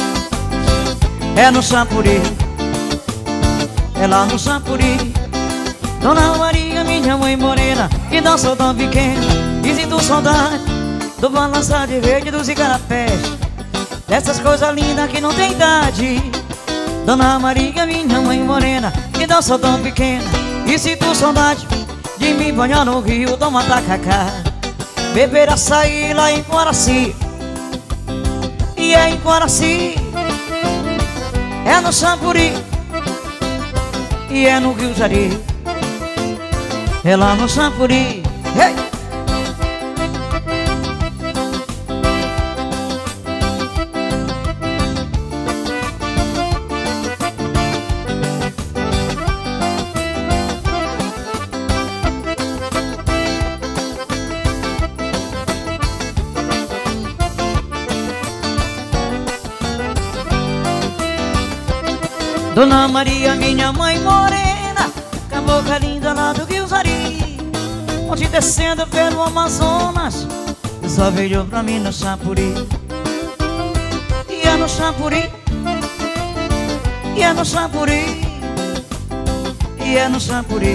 [SPEAKER 6] é no Chapuri, é lá no Chapuri. Dona Maria, minha mãe morena, que dançou tão pequena, e sinto saudade do balançar de verde dos igarapés, dessas coisas lindas que não tem idade. Dona Maria, minha mãe morena, que dançou tão pequena, e sinto saudade de me banhar no rio do Matacacá, beber açaí lá em Coraci. E é em Coraci, é no Chapuri, e é no Rio Jari, é lá no Chapuri. Hey! Dona Maria, minha mãe morena, cabocla linda lá do Rio Jari. Onde descendo pelo Amazonas, só veio pra mim no Chapuri. E é no Chapuri, e é no Chapuri, e é no Chapuri,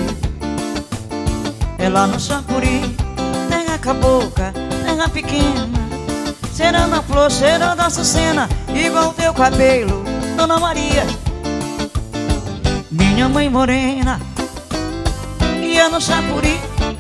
[SPEAKER 6] é lá no Chapuri. Terra cabocla, terra pequena, cheirando a flor, cheirando a açucena, igual teu cabelo, Dona Maria, minha mãe morena. E é no Chapuri,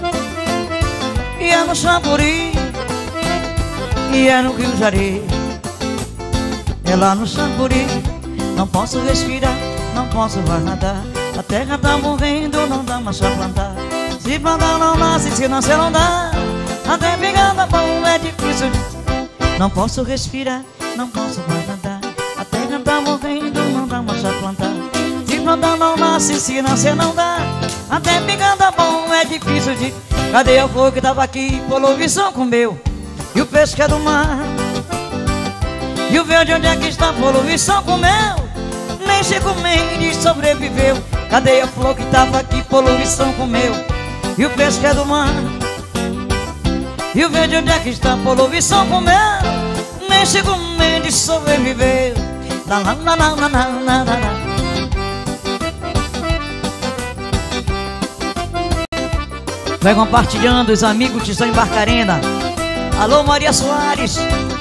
[SPEAKER 6] e é no Chapuri, e é no Rio Jari, é lá no Chapuri. Não posso respirar, não posso mais nadar, a terra tá morrendo, não dá mais pra plantar. Se plantar não nasce, se nascer não dá, até pegada bom é difícil. Não posso respirar, não posso mais nadar, a terra tá morrendo, não dá mais pra plantar. Se plantar não nasce, se nascer não dá, até pegada bom é difícil de... Cadê o fogo que tava aqui, poluição comeu, e o peixe que é do mar? E o verde onde é que está, poluição comeu, nem Chico Mendes sobreviveu. Cadê a flor que tava aqui, poluição comeu, e o peixe que é do mar? E o verde onde é que está, poluição comeu, nem Chico Mendes sobreviveu. La la la la la la la la. Vai compartilhando os amigos que estão em Barcarena. Alô Maria Soares,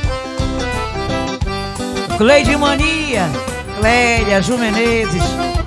[SPEAKER 6] Cleide Mania, Clélia, Ju Menezes,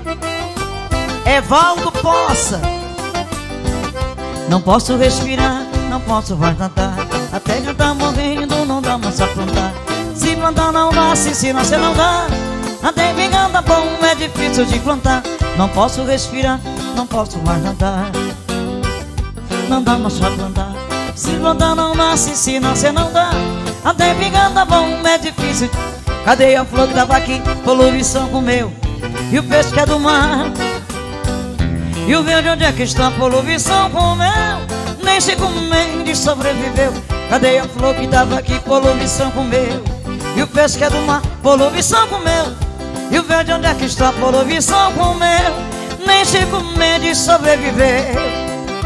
[SPEAKER 6] Evaldo Poça. Não posso respirar, não posso mais nadar, a terra tá morrendo, não dá mais a plantar. Se plantar não nasce, se nascer não dá, até pegada bom é difícil de plantar. Não posso respirar, não posso mais nadar, não dá mais pra plantar. Se plantar não nasce, se nascer não dá, até pegada bom é difícil. Cadê a flor que tava aqui, poluição comeu, e o peixe que é do mar? E o verde onde é que está, poluição comeu, nem Chico Mendes sobreviveu. Cadê a flor que tava aqui, poluição comeu, e o peixe que é do mar? Poluição comeu, e o verde onde é que está, poluição comeu, nem Chico Mendes sobreviveu.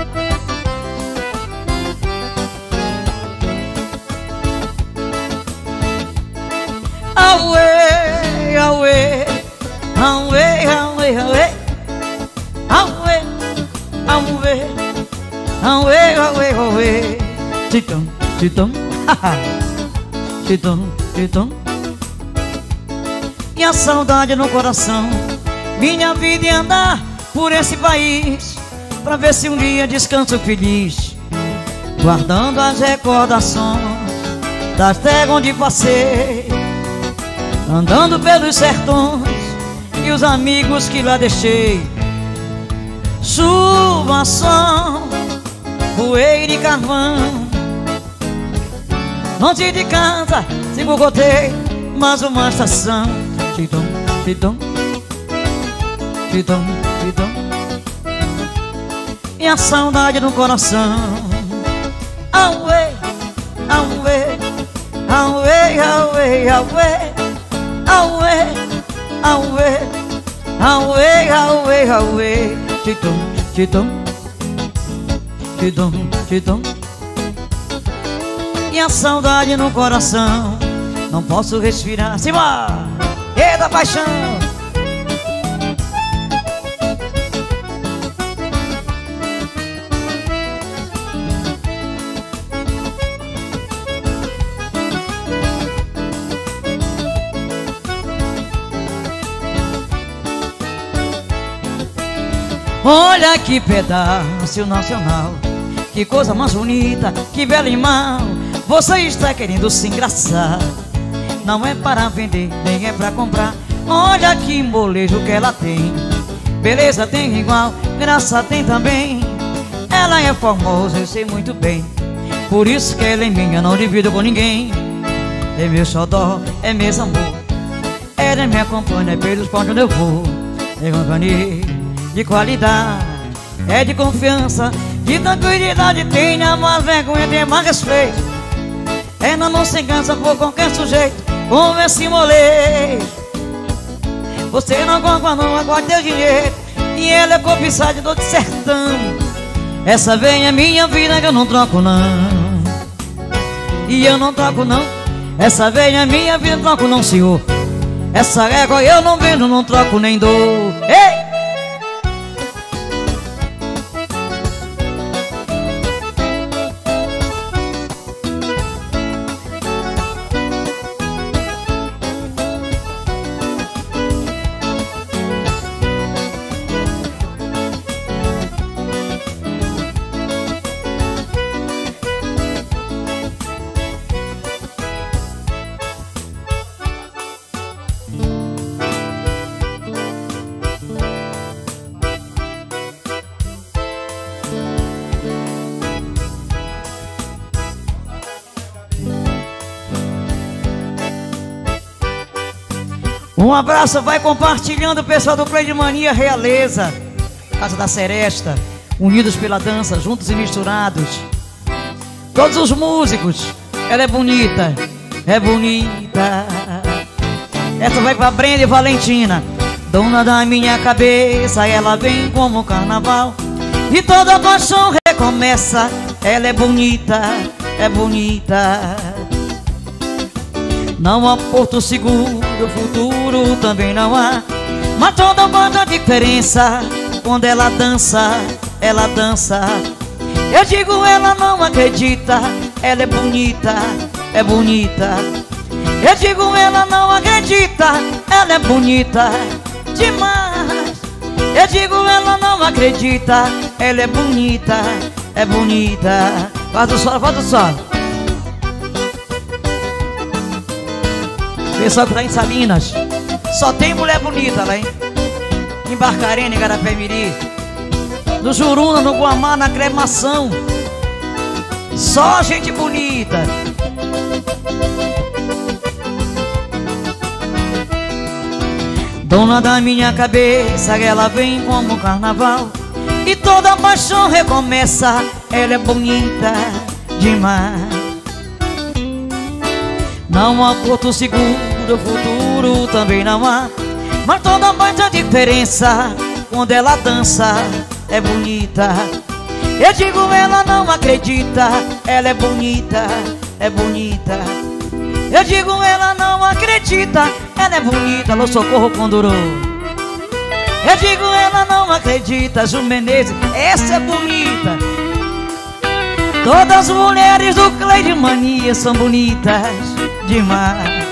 [SPEAKER 6] Away, away, away, away, away, away, away, away, away, away. Titum, titum, haha, titum, titum. E a saudade no coração, minha vida é andar por esse país, pra ver se um dia descanso feliz, guardando as recordações das terras onde passei, andando pelos sertões e os amigos que lá deixei. Chuva, sol, poeira e carvão, longe de casa, sigo roteiro, mas uma estação. Tidum, tidum, tidum, tidum. E a saudade no coração. Auê, auê, Auê, auê, auê, auê, auê, auê, auê, auê. Titum, titum, titum, titum. E a saudade no coração, não posso respirar. Simbora! Eita paixão! Olha que pedaço nacional, que coisa mais bonita, que belo animal. Você está querendo se engraçar, não é para vender, nem é para comprar. Olha que molejo que ela tem, beleza tem igual, graça tem também. Ela é formosa, eu sei muito bem, por isso que ela é minha, não divido com ninguém. É meu xodó, é meu amor, ela me acompanha pelos pontos onde eu vou. É companhia de qualidade, é de confiança, de tranquilidade. Tem mais vergonha, tem mais respeito. Ela não se cansa por qualquer sujeito, como esse molejo. Você não compra, não aguarda teu dinheiro, e ela é cobiçada do sertão. Essa vem é minha vida que eu não troco não, e eu não troco não. Essa vem é minha vida, não troco não, senhor. Essa égua eu não vendo, não troco nem dou. Ei! Um abraço, vai compartilhando o pessoal do Play de Mania Realeza, Casa da Seresta, unidos pela dança, juntos e misturados. Todos os músicos, ela é bonita, é bonita. Essa vai pra Brenda e Valentina, dona da minha cabeça, ela vem como o carnaval, e toda paixão recomeça. Ela é bonita, é bonita. Não há porto seguro, futuro também não há, mas toda banda diferença. Quando ela dança, ela dança. Eu digo, ela não acredita, ela é bonita, é bonita. Eu digo, ela não acredita, ela é bonita demais. Eu digo, ela não acredita, ela é bonita, é bonita. Faz o solo, faz o solo. Pessoal que tá em Salinas, só tem mulher bonita lá, hein? Em Barcarena, em Garapé-Miri, no Juruna, no Guamá, na Cremação, só gente bonita. Dona da minha cabeça, ela vem como carnaval, e toda paixão recomeça. Ela é bonita demais. Não há porto seguro, futuro também não há, mas toda baita diferença. Quando ela dança, é bonita. Eu digo, ela não acredita, ela é bonita, é bonita. Eu digo, ela não acredita, ela é bonita. Alô, Socorro Conduru. Eu digo, ela não acredita, Ju Menezes, essa é bonita. Todas as mulheres do Play de Mania são bonitas demais.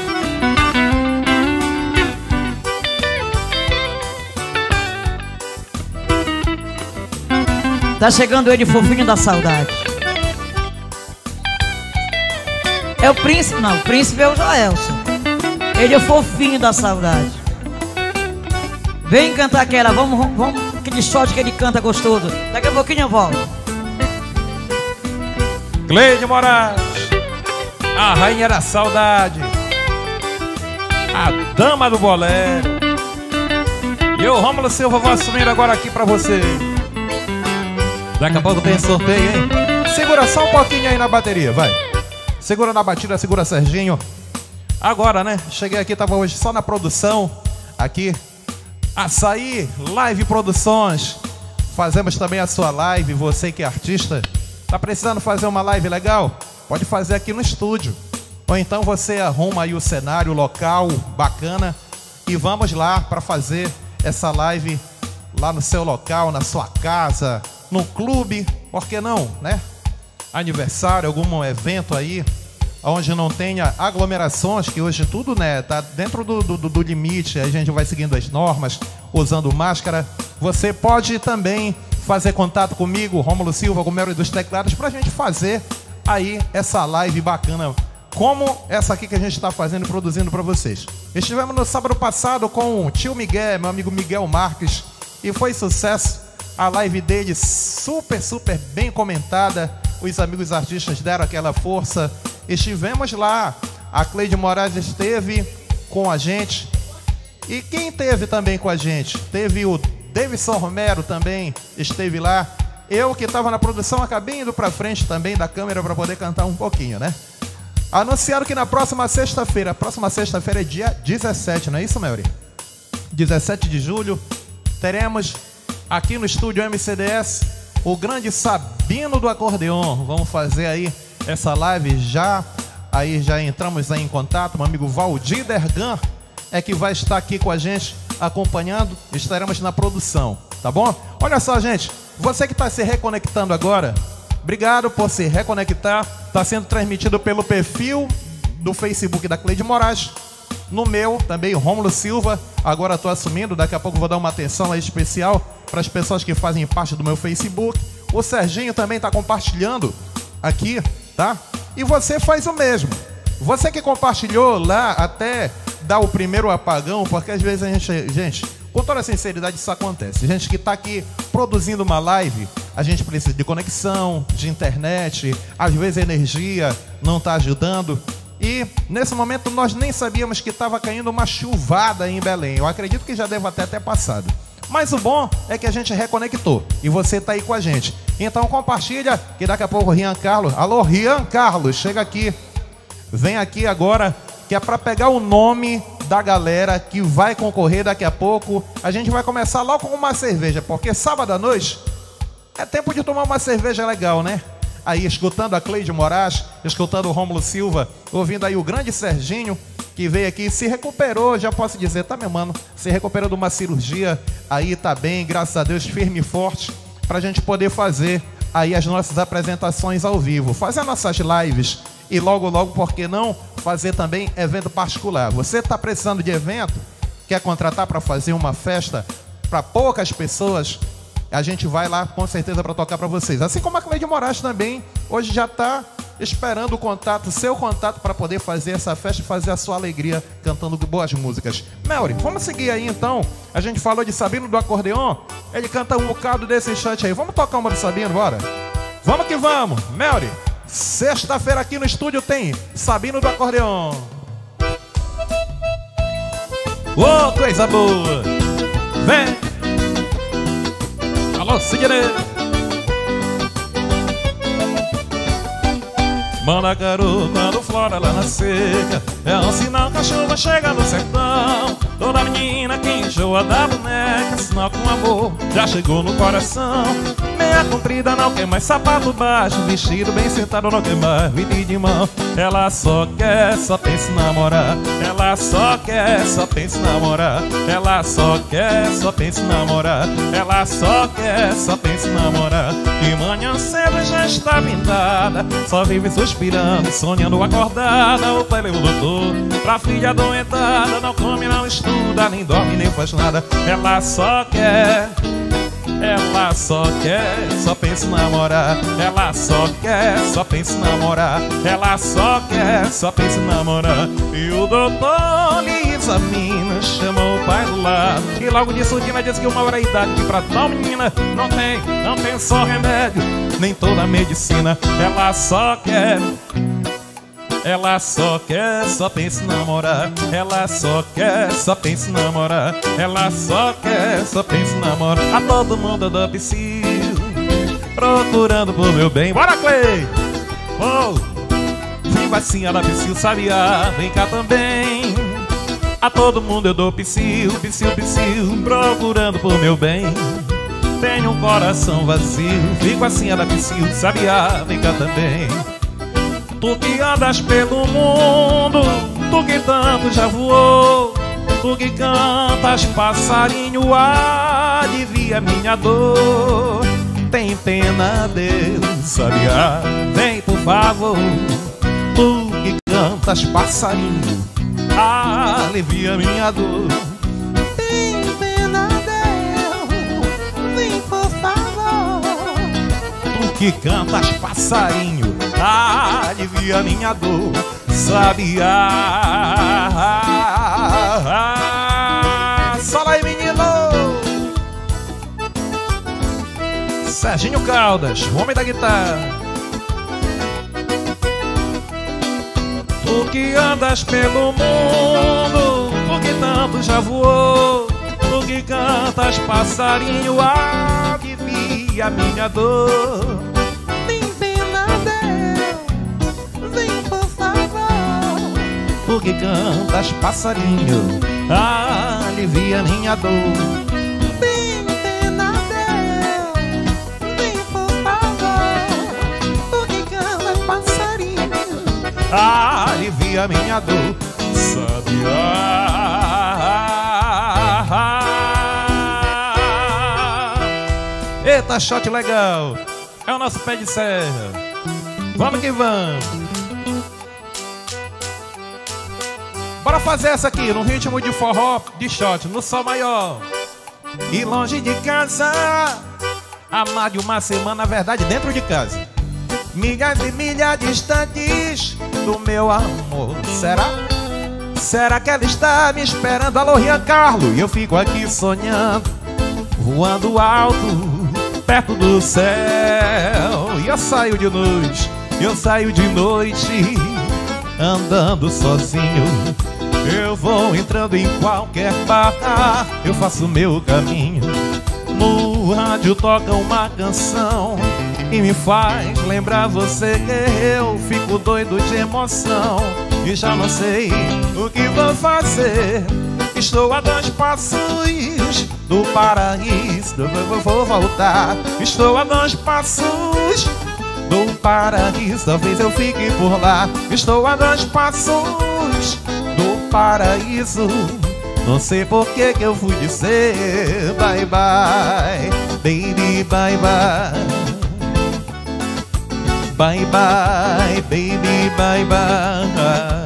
[SPEAKER 6] Tá chegando ele, fofinho da saudade. É o príncipe, não, o príncipe é o Joelson. Ele é o fofinho da saudade. Vem cantar aquela, vamos aquele shot que ele canta gostoso. Daqui a pouquinho eu volto.
[SPEAKER 5] Cleide Moraes, a rainha da saudade, a dama do bolero. E eu, Rômulo Silva, vou assumir agora aqui pra você. Daqui a pouco tem sorteio, hein? Segura só um pouquinho aí na bateria, vai. Segura na batida, segura Serginho. Agora, né? Cheguei aqui, tava hoje só na produção. Aqui, Açaí Live Produções. Fazemos também a sua live. Você que é artista, tá precisando fazer uma live legal? Pode fazer aqui no estúdio. Ou então você arruma aí o cenário, o local bacana, e vamos lá para fazer essa live lá no seu local, na sua casa, no clube, por que não, né? Aniversário, algum evento aí, onde não tenha aglomerações, que hoje tudo, né, tá dentro do limite, a gente vai seguindo as normas, usando máscara. Você pode também fazer contato comigo, Rômulo Silva, com o Melody dos Teclados, pra gente fazer aí essa live bacana, como essa aqui que a gente está fazendo e produzindo para vocês. Estivemos no sábado passado com o tio Miguel, meu amigo Miguel Marques, e foi sucesso. A live dele super bem comentada. Os amigos artistas deram aquela força. Estivemos lá. A Cleide Moraes esteve com a gente. E quem esteve também com a gente? Teve o Davidson Romero também, esteve lá. Eu que estava na produção, acabei indo para frente também da câmera para poder cantar um pouquinho, né? Anunciaram que na próxima sexta-feira, é dia 17, não é isso, Melry? 17 de julho, teremos aqui no estúdio MCDS o grande Sabino do Acordeon. Vamos fazer aí essa live já entramos aí em contato. Meu amigo Valdir Dergan é que vai estar aqui com a gente acompanhando. Estaremos na produção, tá bom? Olha só, gente, você que está se reconectando agora, obrigado por se reconectar. Está sendo transmitido pelo perfil do Facebook da Cleide Moraes. No meu, também, Rômulo Silva. Agora estou assumindo, daqui a pouco vou dar uma atenção aí especial para as pessoas que fazem parte do meu Facebook. O Serginho também está compartilhando aqui, tá? E você faz o mesmo. Você que compartilhou lá até dar o primeiro apagão, porque às vezes a gente, com toda sinceridade, isso acontece. Gente que está aqui produzindo uma live, a gente precisa de conexão, de internet, às vezes a energia não está ajudando. E nesse momento nós nem sabíamos que estava caindo uma chuvada em Belém. Eu acredito que já deve até ter passado. Mas o bom é que a gente reconectou e você está aí com a gente. Então compartilha, que daqui a pouco o Rian Carlos... Alô, Rian Carlos, chega aqui. Vem aqui agora, que é para pegar o nome da galera que vai concorrer daqui a pouco. A gente vai começar logo com uma cerveja, porque sábado à noite é tempo de tomar uma cerveja legal, né? Aí escutando a Cleide Moraes, escutando o Rômulo Silva, ouvindo aí o grande Serginho, que veio aqui, se recuperou, já posso dizer, tá, meu mano? Se recuperou de uma cirurgia, aí tá bem, graças a Deus, firme e forte, pra gente poder fazer aí as nossas apresentações ao vivo, fazer nossas lives e logo, por que não, fazer também evento particular. Você tá precisando de evento? Quer contratar para fazer uma festa para poucas pessoas? A gente vai lá com certeza para tocar para vocês. Assim como a Cleide Moraes também, hoje já está esperando o contato, seu contato, para poder fazer essa festa e fazer a sua alegria cantando boas músicas. Melry, vamos seguir aí então. A gente falou de Sabino do Acordeon, ele canta um bocado desse instante aí. Vamos tocar uma do Sabino, bora? Vamos que vamos, Melry. Sexta-feira aqui no estúdio tem Sabino do Acordeon. Ô, coisa boa! Vem! Alô, Sidney! Mandacaru, quando flora lá na seca, é um sinal que a chuva chega no sertão. Toda menina que enjoa da boneca, sinal que um amor já chegou no coração. Meia comprida não quer mais sapato baixo, vestido bem sentado não quer mais vídeo de mão. Ela só quer, só pensa em namorar. Ela só quer, só pensa em namorar. Ela só quer, só pensa em namorar. Ela só quer, só pensa em namorar. De manhã cedo já está pintada, só vive suspirando, sonhando acordada. O pai levou o doutor pra filha adoentada, não come, não estuda, nem dorme, nem faz nada. Ela só quer, só pensa em namorar. Ela só quer, só pensa em namorar. Ela só quer, só pensa em namorar. E o doutor lhe examina, chamou o pai do lado e logo de surdina diz que uma hora é a idade que pra tal menina não tem só remédio, nem toda a medicina. Ela só quer, só pensa em namorar. Ela só quer, só pensa em namorar. Ela só quer, só pensa em namorar. A todo mundo eu preciso, procurando por meu bem. Bora, Clay! Oh!
[SPEAKER 7] Vem vacinha da Psyu, sabiá, vem cá também. A todo mundo eu dou Psyu, Psyu, Psyu, procurando por meu bem. Tenho um coração vazio, fico assim da Psyu, sabiá, vem cá também. Tu que andas pelo mundo, tu que tanto já voou, tu que cantas passarinho, alivia minha dor. Tem pena, Deus, sabiá, vem por favor. Tu que cantas passarinho, alivia minha dor.
[SPEAKER 8] Tem pena, Deus, vem por favor.
[SPEAKER 7] Tu que cantas passarinho, alivia minha dor, sabiá. Sola aí, menino! Serginho Caldas, o homem da guitarra. Tu que andas pelo mundo, tu que tanto já voou, tu que cantas passarinho, alivia minha dor.
[SPEAKER 8] Tem pena, Deus, vem por favor.
[SPEAKER 7] Tu que cantas passarinho, alivia minha dor.
[SPEAKER 8] Tem pena, Deus, vem por favor. Tu que cantas passarinho,
[SPEAKER 7] alivia minha dor, sabiá. Eita, shot legal, é o nosso pé de serra. Vamos que vamos. Bora fazer essa aqui no ritmo de forró, de shot, no sol maior. E longe de casa, há mais de uma semana, na verdade dentro de casa. Milhas e milhas distantes do meu amor. Será? Será que ela está me esperando? Alô, Rian Carlos. E eu fico aqui sonhando, voando alto, perto do céu. E eu saio de noite, andando sozinho. Eu vou entrando em qualquer bar, eu faço meu caminho. No rádio toca uma canção e me faz lembrar você. Eu fico doido de emoção e já não sei o que vou fazer. Estou a 2 passos do paraíso, eu vou voltar. Estou a 2 passos do paraíso, talvez eu fique por lá. Estou a 2 passos do paraíso. Não sei por que eu fui dizer bye bye, baby, bye bye. Bye bye, baby, bye bye.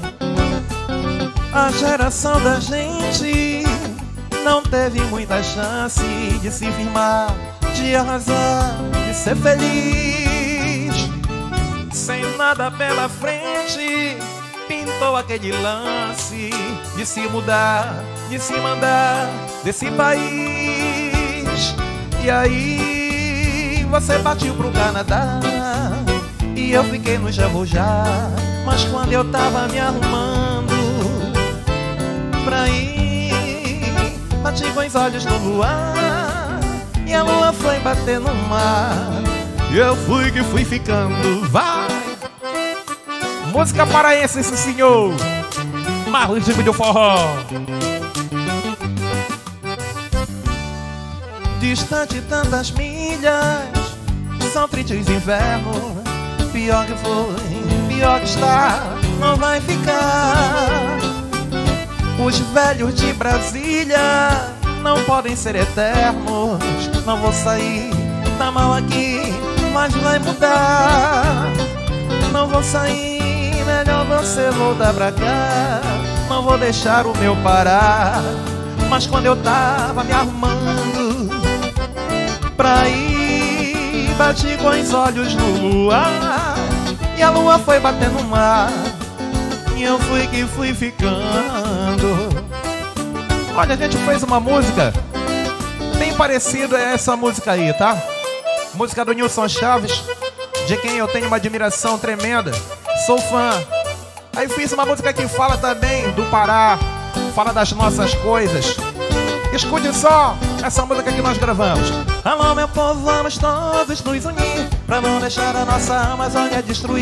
[SPEAKER 7] A geração da gente não teve muita chance de se firmar, de arrasar, de ser feliz. Sem nada pela frente, pintou aquele lance de se mudar, de se mandar desse país. E aí você partiu pro Canadá e eu fiquei no já. Mas quando eu tava me arrumando pra ir, bati com os olhos no luar e a lua foi bater no mar. E eu fui que fui ficando, vai. Música paraense, esse senhor Marlon de Vídeo Forró. Distante tantas milhas, são tristes invernos. Pior que foi, pior que está, não vai ficar. Os velhos de Brasília não podem ser eternos. Não vou sair, tá mal aqui, mas vai mudar. Não vou sair, melhor você voltar pra cá. Não vou deixar o meu parar. Mas quando eu tava me arrumando pra ir, bati com os olhos no luar e a lua foi bater no mar. E eu fui que fui ficando. Olha, a gente fez uma música bem parecida a essa música aí, tá? Música do Nilson Chaves, de quem eu tenho uma admiração tremenda. Sou fã. Aí fiz uma música que fala também do Pará, fala das nossas coisas. Escute só essa música que nós gravamos. Alô, meu povo, vamos todos nos unir pra não deixar a nossa Amazônia destruir.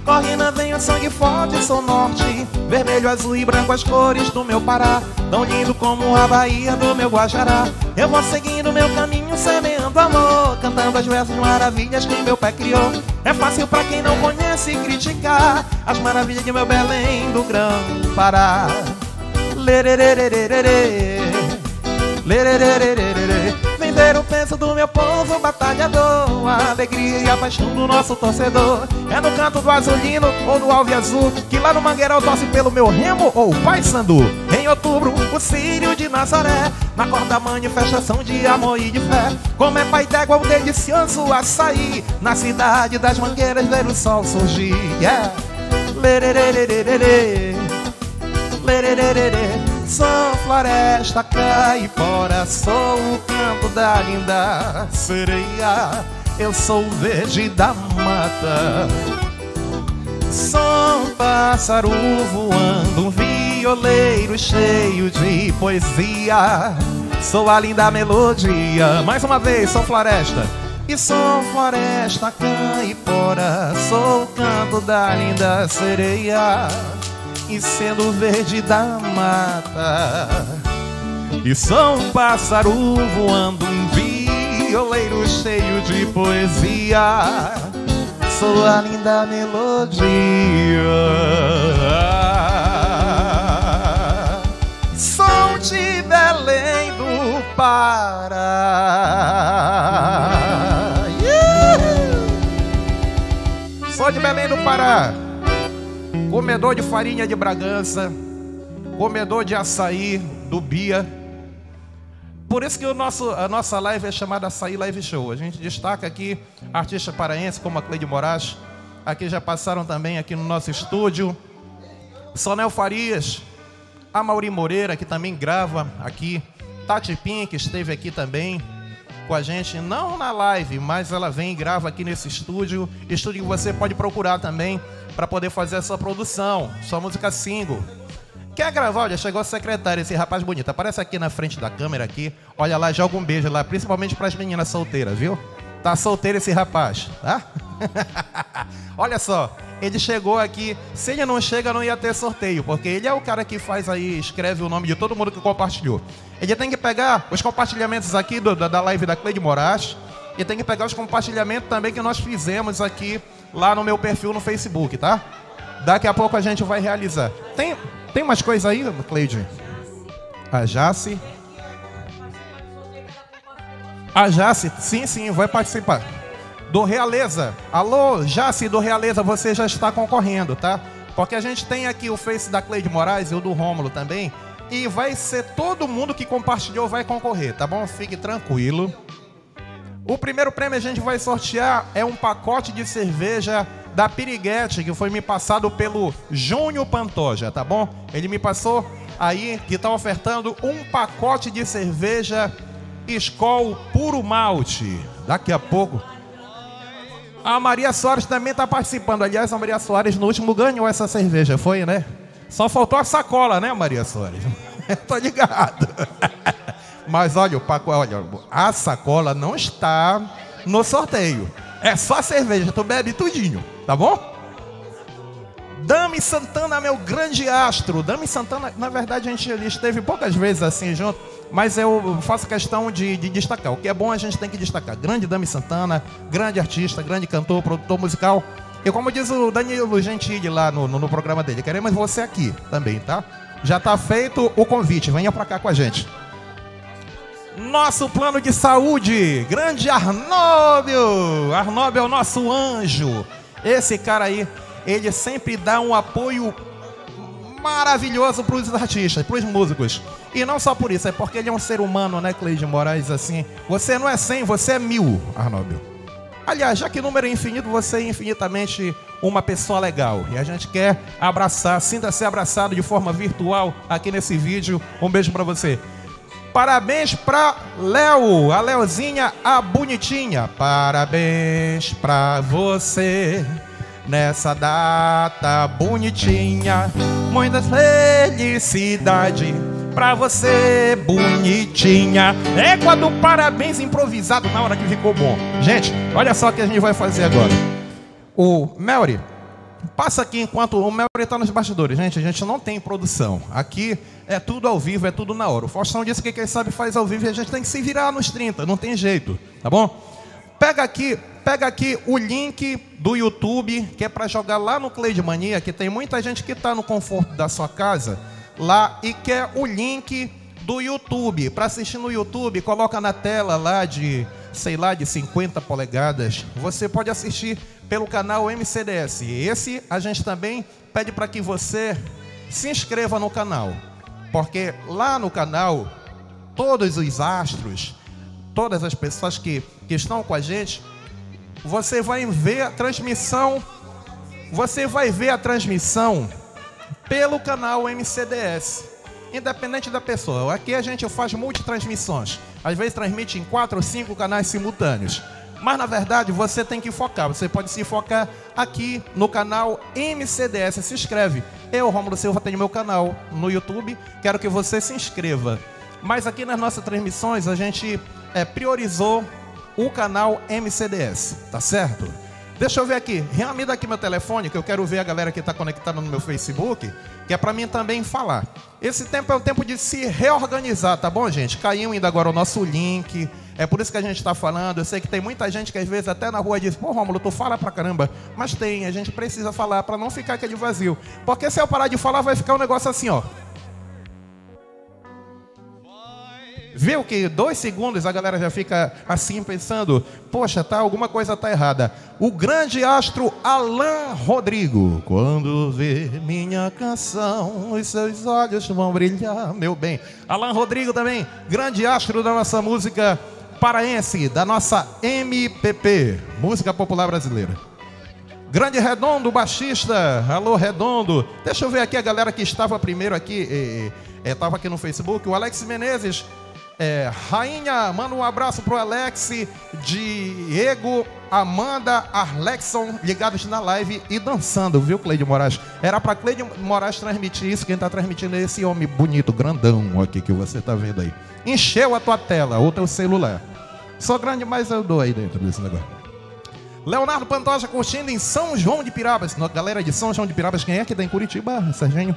[SPEAKER 7] Corre na veia sangue forte, sou norte. Vermelho, azul e branco as cores do meu Pará. Tão lindo como a Bahia do meu Guajará. Eu vou seguindo meu caminho, semeando amor, cantando as versos maravilhas que meu pai criou. É fácil pra quem não conhece criticar as maravilhas de meu Belém do Grão-Pará. Lerererererê, lerererererê. Vem ver o peso do meu povo batalhador, a alegria e a paixão do nosso torcedor. É no canto do azulino ou do alve azul, que lá no Mangueirão torce pelo meu Remo ou Paysandu. Em outubro, o Círio de Nazaré, na cor da manifestação de amor e de fé. Como é pai d'égua o delicioso açaí, na cidade das Mangueiras ver o sol surgir. Yeah. Lerererererê, lererererê. Sou floresta caipora, sou o canto da linda sereia. Eu sou o verde da mata. Sou um pássaro voando, um violeiro cheio de poesia. Sou a linda melodia. Mais uma vez, sou floresta. E sou floresta caipora, sou o canto da linda sereia. E sendo verde da mata. E sou um pássaro voando, um violeiro cheio de poesia. Sou a linda melodia. Sou de Belém do Pará. Sou de Belém do Pará. Comedor de farinha de Bragança, comedor de açaí do Bia. Por isso que a nossa live é chamada Açaí Live Show. A gente destaca aqui artistas paraenses como a Cleide Moraes. Aqui já passaram também aqui no nosso estúdio Sonel Farias, a Mauri Moreira, que também grava aqui. Tati Pink esteve aqui também com a gente, não na live, mas ela vem e grava aqui nesse estúdio. Estúdio que você pode procurar também para poder fazer a sua produção, sua música single. Quer gravar? Olha, chegou a secretária, esse rapaz bonito. Aparece aqui na frente da câmera aqui. Olha lá, joga um beijo lá, principalmente para as meninas solteiras, viu? Tá solteiro esse rapaz, tá? Olha só, ele chegou aqui. Se ele não chega, não ia ter sorteio, porque ele é o cara que faz aí, escreve o nome de todo mundo que compartilhou. Ele tem que pegar os compartilhamentos aqui da live da Cleide Moraes e tem que pegar os compartilhamentos também que nós fizemos aqui lá no meu perfil no Facebook, tá? Daqui a pouco a gente vai realizar. Tem umas coisas aí, Cleide? A Jace. A Jace, sim, vai participar. Do Realeza. Alô, Jace do Realeza, você já está concorrendo, tá? Porque a gente tem aqui o Face da Cleide Moraes e o do Rômulo também. E vai ser todo mundo que compartilhou vai concorrer, tá bom? Fique tranquilo. O primeiro prêmio a gente vai sortear é um pacote de cerveja da Piriguete, que foi me passado pelo Júnior Pantoja, tá bom? Ele me passou aí que está ofertando um pacote de cerveja Skol Puro Malte. Daqui a pouco. A Maria Soares também está participando. Aliás, a Maria Soares no último ganhou essa cerveja, foi, né? Só faltou a sacola, né, Maria Soares? Tô ligado. Mas olha, a sacola não está no sorteio. É só a cerveja, tu bebe tudinho, tá bom? Dami Santana, meu grande astro. Dami Santana, na verdade, a gente esteve poucas vezes assim junto, mas eu faço questão de destacar. O que é bom a gente tem que destacar. Grande Dami Santana, grande artista, grande cantor, produtor musical. E como diz o Danilo Gentili lá no programa dele, queremos você aqui também, tá? Já tá feito o convite, venha pra cá com a gente. Nosso plano de saúde, grande Arnóbio. Arnóbio é o nosso anjo. Esse cara aí, ele sempre dá um apoio maravilhoso para os artistas, para os músicos. E não só por isso, é porque ele é um ser humano, né, Cleide Moraes, assim. Você não é 100, você é 1000, Arnóbio. Aliás, já que o número é infinito, você é infinitamente uma pessoa legal. E a gente quer abraçar, sinta-se abraçado de forma virtual aqui nesse vídeo. Um beijo para você. Parabéns pra Léo, a Leozinha, a bonitinha. Parabéns pra você nessa data bonitinha. Muita felicidade pra você, bonitinha. Égua do parabéns improvisado na hora que ficou bom. Gente, olha só o que a gente vai fazer agora. O Melry, Passa aqui enquanto o Melry está nos bastidores. Gente, a gente não tem produção. Aqui é tudo ao vivo, é tudo na hora. O Faustão disse que quem sabe faz ao vivo e a gente tem que se virar nos 30, não tem jeito, tá bom? Pega aqui o link do YouTube, que é para jogar lá no Cleide Mania, que tem muita gente que está no conforto da sua casa lá e quer o link do YouTube. Para assistir no YouTube, coloca na tela lá de, sei lá, de 50 polegadas. Você pode assistir pelo canal MCDS. Esse a gente também pede para que você se inscreva no canal, porque lá no canal todos os astros, todas as pessoas que estão com a gente, você vai ver a transmissão, pelo canal MCDS, independente da pessoa. Aqui a gente faz multitransmissões, às vezes transmite em 4 ou 5 canais simultâneos. Mas na verdade você tem que focar. Você pode se focar aqui no canal MCDS. Se inscreve. Eu, Rômulo Silva, tenho meu canal no YouTube. Quero que você se inscreva. Mas aqui nas nossas transmissões a gente priorizou o canal MCDS. Tá certo? Deixa eu ver aqui. Me dá aqui meu telefone, que eu quero ver a galera que está conectada no meu Facebook, que é para mim também falar. Esse tempo é o tempo de se reorganizar, tá bom, gente? Caiu ainda agora o nosso link. É por isso que a gente está falando. Eu sei que tem muita gente que às vezes até na rua diz: pô, Rômulo, tu fala pra caramba. Mas a gente precisa falar para não ficar aquele vazio. Porque se eu parar de falar, vai ficar um negócio assim, ó. Viu que 2 segundos a galera já fica assim pensando: poxa, alguma coisa tá errada. O grande astro Alan Rodrigo: quando vê minha canção, os seus olhos vão brilhar, meu bem. Alan Rodrigo também, grande astro da nossa música paraense, da nossa MPP, música popular brasileira. Grande Redondo, baixista. Alô, Redondo. Deixa eu ver aqui a galera que estava primeiro aqui, estava aqui no Facebook. O Alex Menezes. Rainha, manda um abraço pro Alex, Diego, Amanda, Arlexon, ligados na live e dançando, viu, Cleide Moraes? Era pra Cleide Moraes transmitir isso. Quem tá transmitindo é esse homem bonito, grandão aqui que você tá vendo aí. Encheu a tua tela, ou teu celular. Sou grande, mas eu dou aí dentro desse negócio. Leonardo Pantoja curtindo em São João de Pirabas. Galera de São João de Pirabas, quem é que tá em Curitiba, Serginho?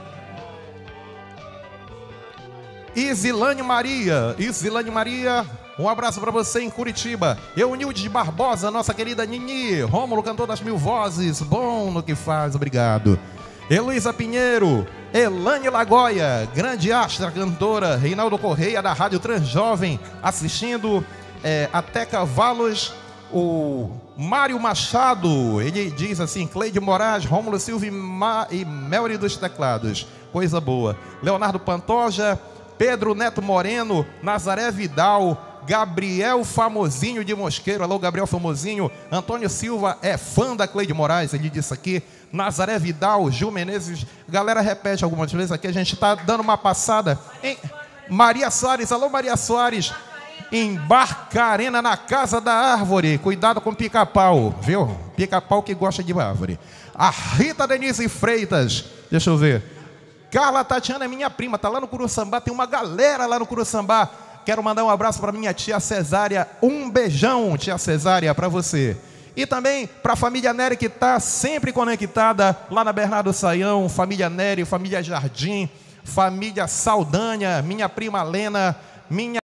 [SPEAKER 7] Isilane Maria, um abraço para você em Curitiba. Eunilde Barbosa, nossa querida Nini. Rômulo, cantor das 1000 vozes, bom no que faz, obrigado. Heloísa Pinheiro, Elane Lagoia, grande astra, cantora. Reinaldo Correia, da Rádio Transjovem, assistindo. Até Cavalos, o Mário Machado, ele diz assim: Cleide Moraes, Rômulo Silva e Melry dos teclados, coisa boa. Leonardo Pantoja, Pedro Neto Moreno, Nazaré Vidal, Gabriel Famosinho de Mosqueiro. Alô, Gabriel Famosinho. Antônio Silva é fã da Cleide Moraes, ele disse aqui. Nazaré Vidal, Gil Menezes. Galera repete algumas vezes aqui, a gente está dando uma passada em Maria Soares. Alô, Maria Soares, em Barcarena, na Casa da Árvore. Cuidado com pica-pau, viu? Pica-pau que gosta de árvore. A Rita Denise Freitas, deixa eu ver. Carla Tatiana é minha prima, tá lá no Curuçambá, tem uma galera lá no Curuçambá. Quero mandar um abraço para minha tia Cesária, um beijão, tia Cesária, para você. E também para a família Nery, que está sempre conectada lá na Bernardo Saião, família Nery, família Jardim, família Saldanha, minha prima Lena, minha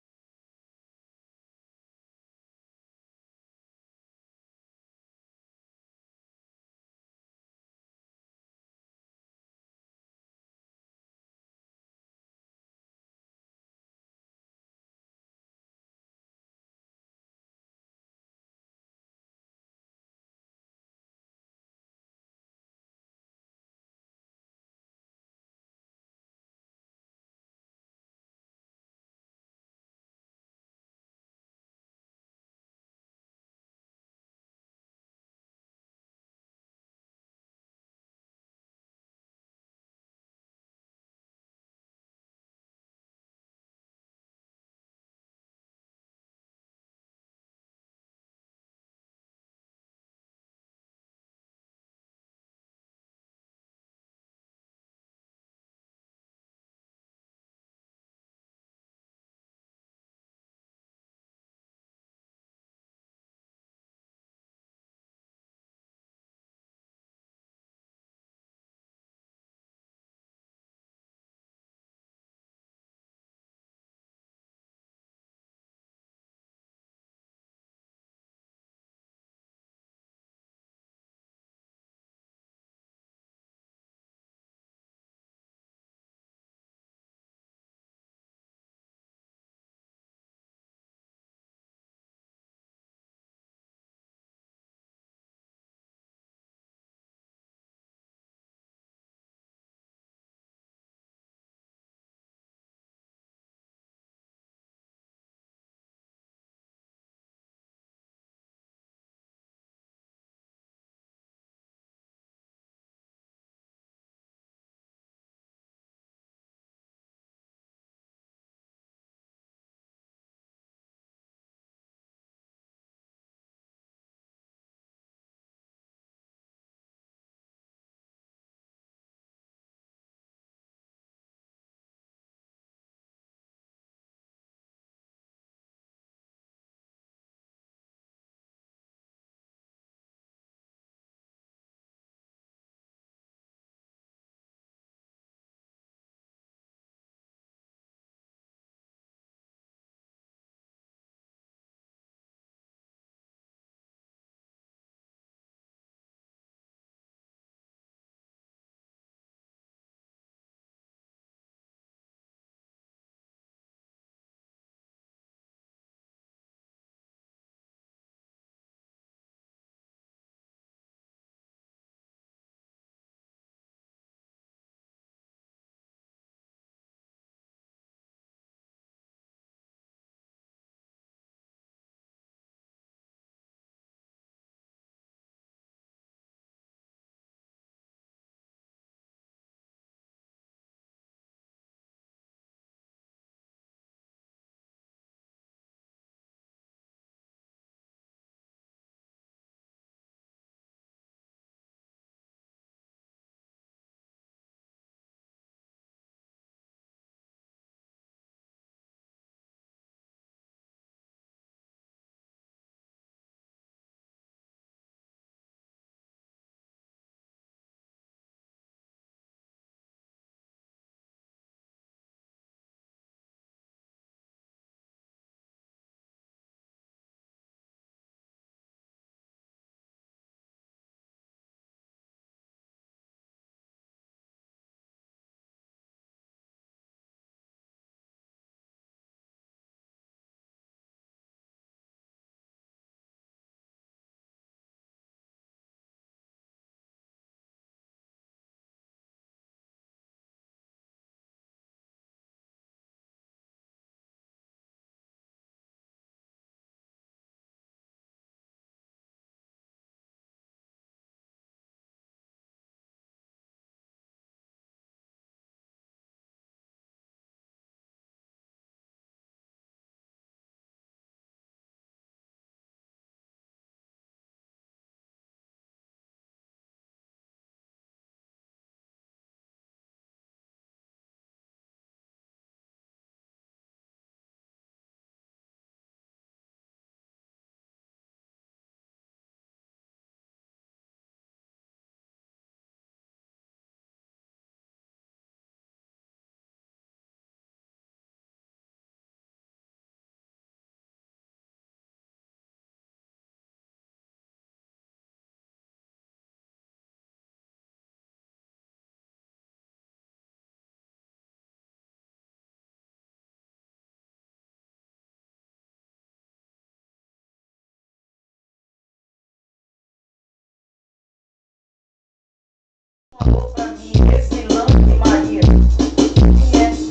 [SPEAKER 6] favor pra mim, Essilane Maria. Quem é?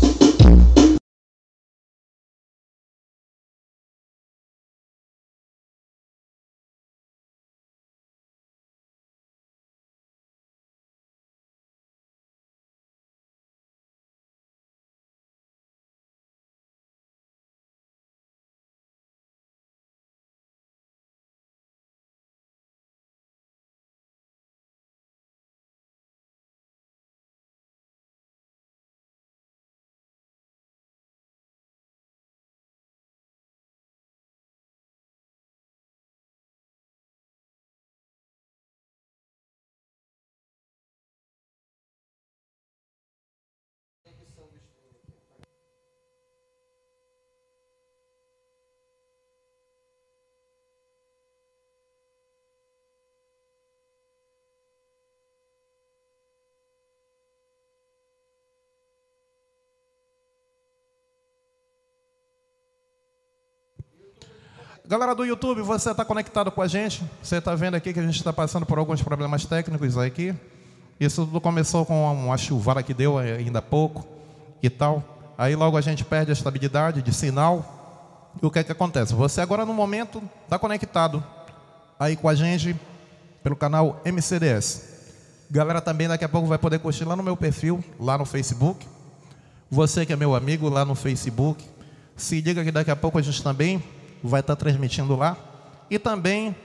[SPEAKER 7] Galera do YouTube, você está conectado com a gente? Você está vendo aqui que a gente está passando por alguns problemas técnicos aqui. Isso tudo começou com uma chuvada que deu ainda há pouco e tal. Aí logo a gente perde a estabilidade de sinal. E o que é que acontece? Você agora no momento está conectado aí com a gente pelo canal MCDS. Galera também daqui a pouco vai poder curtir lá no meu perfil, lá no Facebook. Você que é meu amigo lá no Facebook, se liga que daqui a pouco a gente também vai estar transmitindo lá. E também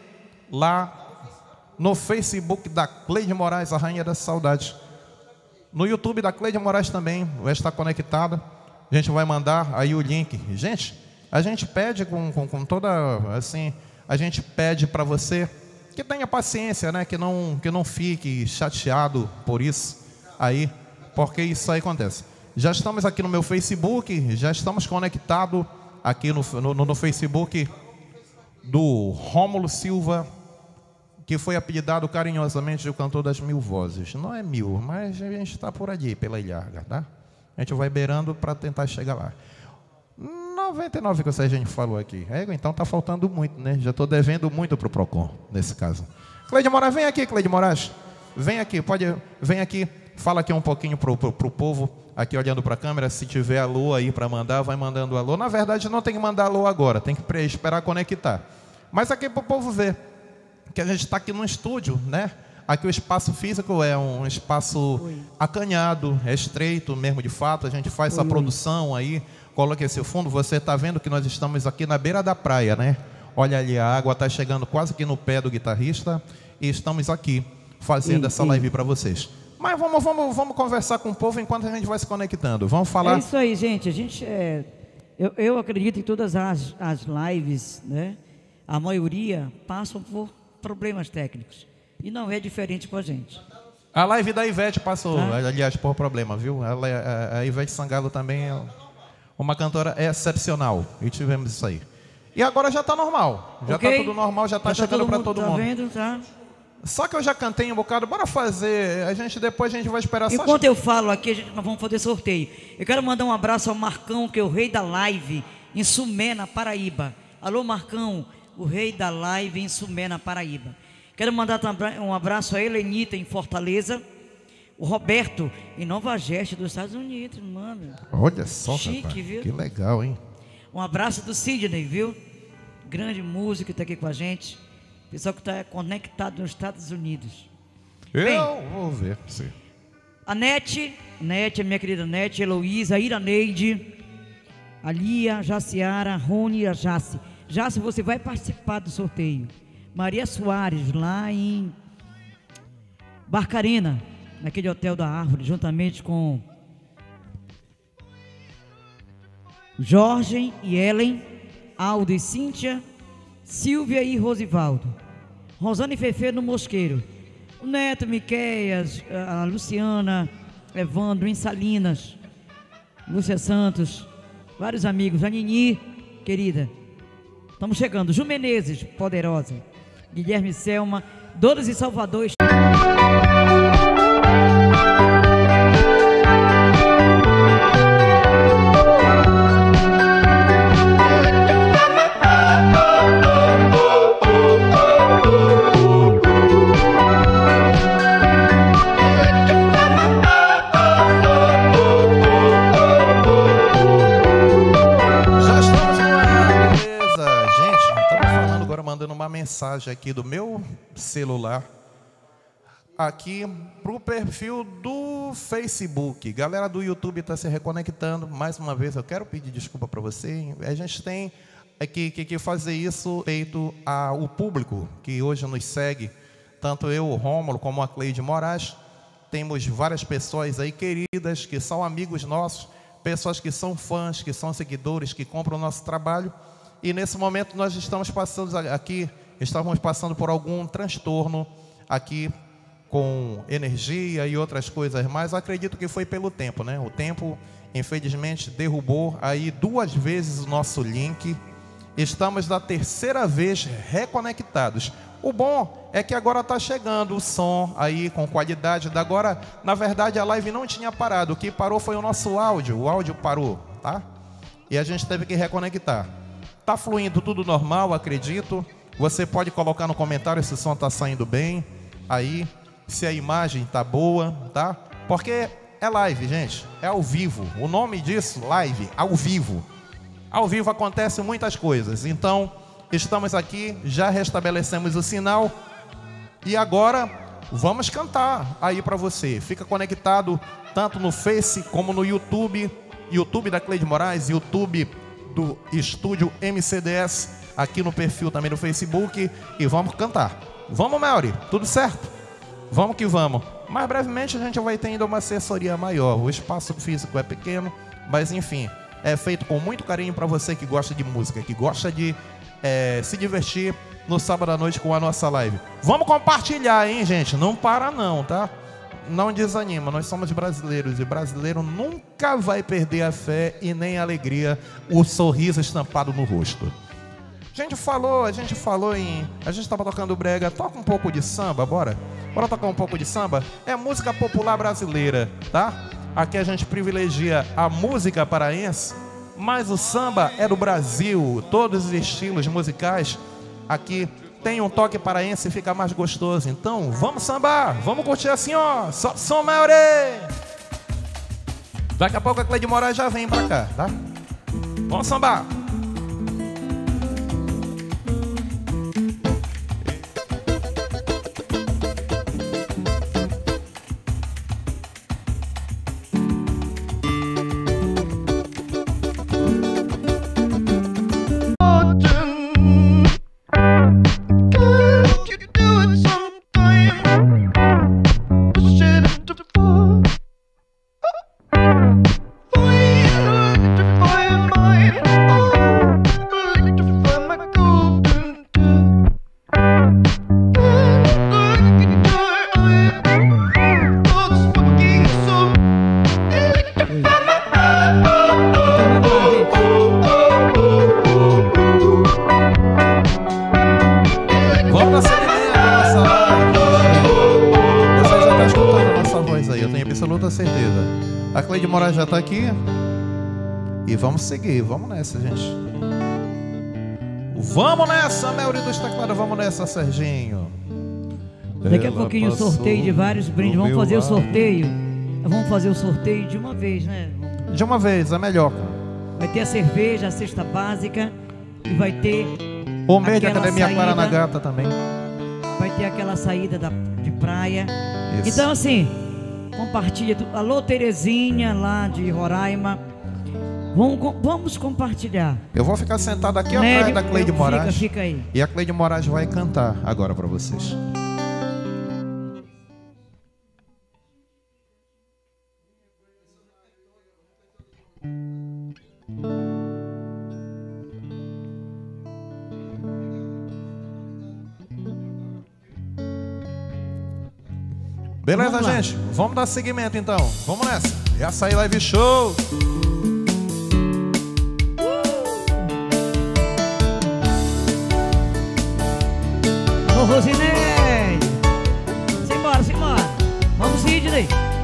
[SPEAKER 7] lá no Facebook da Cleide Moraes, a Rainha da Saudade. No YouTube da Cleide Moraes também vai estar conectada. A gente vai mandar aí o link. Gente, a gente pede com toda, assim, a gente pede para você que tenha paciência, né? Que não fique chateado por isso aí, porque isso aí acontece. Já estamos aqui no meu Facebook, já estamos conectados aqui no Facebook do Rômulo Silva, que foi apelidado carinhosamente de o cantor das 1000 vozes. Não é 1000, mas a gente está por ali, pela Ilharga, tá? A gente vai beirando para tentar chegar lá. 99 que a gente falou aqui. Então tá faltando muito, né? Já estou devendo muito para o Procon, nesse caso. Cleide Moraes, vem aqui, Cleide Moraes. Vem aqui, vem aqui. Fala aqui um pouquinho pro povo, aqui olhando para a câmera. Se tiver alô aí para mandar, vai mandando alô. Na verdade, não tem que mandar alô agora, tem que esperar conectar. Mas aqui para o povo ver que a gente está aqui no estúdio, né? Aqui o espaço físico é um espaço acanhado, é estreito mesmo de fato. A gente faz essa produção aí, coloca esse fundo. Você está vendo que nós estamos aqui na beira da praia, né? Olha ali, a água está chegando quase que no pé do guitarrista. E estamos aqui fazendo essa live para vocês. Mas vamos conversar com o povo enquanto a gente vai se conectando. Vamos falar...
[SPEAKER 6] É isso aí, gente. A gente, eu acredito em todas as lives, né? A maioria passam por problemas técnicos. E não é diferente com a gente.
[SPEAKER 7] A live da Ivete passou, aliás, por problema, viu? A Ivete Sangalo também é uma cantora excepcional. E tivemos isso aí. E agora já está normal. Já está tudo normal, já está chegando para todo mundo.
[SPEAKER 6] Tá vendo, tá?
[SPEAKER 7] Só que eu já cantei um bocado, bora fazer. Depois a gente vai esperar só.
[SPEAKER 6] Enquanto eu falo aqui, nós vamos fazer sorteio. Eu quero mandar um abraço ao Marcão, que é o rei da live em Sumé, na Paraíba. Alô, Marcão, o rei da live em Sumé, na Paraíba. Quero mandar também um abraço a Helenita, em Fortaleza. O Roberto, em Nova Jersey, dos Estados Unidos, mano.
[SPEAKER 7] Olha só,
[SPEAKER 6] chique,
[SPEAKER 7] rapaz,
[SPEAKER 6] viu?
[SPEAKER 7] Que legal, hein?
[SPEAKER 6] Um abraço do Sidney, viu? Grande músico que está aqui com a gente. Pessoal que está conectado nos Estados Unidos.
[SPEAKER 7] Eu vou ver, sim.
[SPEAKER 6] A Nete, a minha querida Nete, Heloísa, a Iraneide, a Lia, Jaciara, Rony e a Jace. Jace, você vai participar do sorteio. Maria Soares, lá em Barcarena, naquele Hotel da Árvore, juntamente com Jorge e Ellen, Aldo e Cíntia, Silvia e Rosivaldo, Rosane e Fefe no Mosqueiro, o Neto, Miqueias, a Luciana, Evandro em Salinas, Lúcia Santos, vários amigos, a Nini, querida, estamos chegando, Ju Menezes, poderosa, Guilherme Selma, Dores e Salvador.
[SPEAKER 7] mensagem aqui do meu celular aqui para o perfil do Facebook. Galera do YouTube está se reconectando. Mais uma vez, eu quero pedir desculpa para você. A gente tem que fazer isso feito ao público que hoje nos segue. Tanto eu, o Rômulo, como a Cleide Moraes. Temos várias pessoas aí queridas, que são amigos nossos, pessoas que são fãs, que são seguidores, que compram o nosso trabalho. E nesse momento nós estamos passando por algum transtorno aqui, com energia e outras coisas mais. Acredito que foi pelo tempo, né? O tempo, infelizmente, derrubou aí 2 vezes o nosso link. Estamos da 3ª vez reconectados. O bom é que agora está chegando o som aí com qualidade. Agora, na verdade, a live não tinha parado. O que parou foi o nosso áudio. O áudio parou, tá? E a gente teve que reconectar. Tá fluindo tudo normal, acredito. Você pode colocar no comentário se o som está saindo bem aí, se a imagem tá boa, tá? Porque é live, gente, é ao vivo. O nome disso, live, ao vivo. Ao vivo acontecem muitas coisas. Então, estamos aqui, já restabelecemos o sinal. E agora, vamos cantar aí para você. Fica conectado tanto no Face como no YouTube. YouTube da Cleide Moraes, YouTube do Estúdio MCDS, aqui no perfil também no Facebook. E vamos cantar. Vamos, Melry, tudo certo? Vamos que vamos. Mais brevemente a gente vai ter ainda uma assessoria maior. O espaço físico é pequeno, mas enfim, é feito com muito carinho para você que gosta de música, que gosta de se divertir no sábado à noite com a nossa live. Vamos compartilhar, hein, gente? Não para não, tá? Não desanima, nós somos brasileiros e brasileiro nunca vai perder a fé e nem a alegria, o sorriso estampado no rosto. A gente estava tocando brega, toca um pouco de samba, bora? Bora tocar um pouco de samba? É música popular brasileira, tá? Aqui a gente privilegia a música paraense, mas o samba é do Brasil, todos os estilos musicais aqui tem um toque paraense e fica mais gostoso. Então, vamos sambar, vamos curtir assim, ó, só som Melry. Daqui a pouco a Cleide Moraes já vem pra cá, tá? Vamos sambar. Já tá aqui e vamos seguir, vamos nessa, gente. Vamos nessa, Melry dos teclados, vamos nessa, Serginho.
[SPEAKER 6] Daqui a pouquinho o sorteio de vários brindes. Vamos fazer o sorteio. Vamos fazer o sorteio de uma vez, né?
[SPEAKER 7] De uma vez, é melhor.
[SPEAKER 6] Vai ter a cerveja, a cesta básica e vai ter
[SPEAKER 7] o mês da Academia Clara na Gata também.
[SPEAKER 6] Vai ter aquela saída de praia.
[SPEAKER 7] Isso.
[SPEAKER 6] Então assim, compartilha. Alô, Terezinha, lá de Roraima. Vamos compartilhar.
[SPEAKER 7] Eu vou ficar sentado aqui atrás da Cleide Moraes.
[SPEAKER 6] Fica aí.
[SPEAKER 7] E a Cleide Moraes vai cantar agora para vocês. Beleza, gente? Vamos dar seguimento então. Vamos nessa. Açaí Live Show.
[SPEAKER 6] Ô, Rosinei. Simbora, simbora. Vamos, Sidney.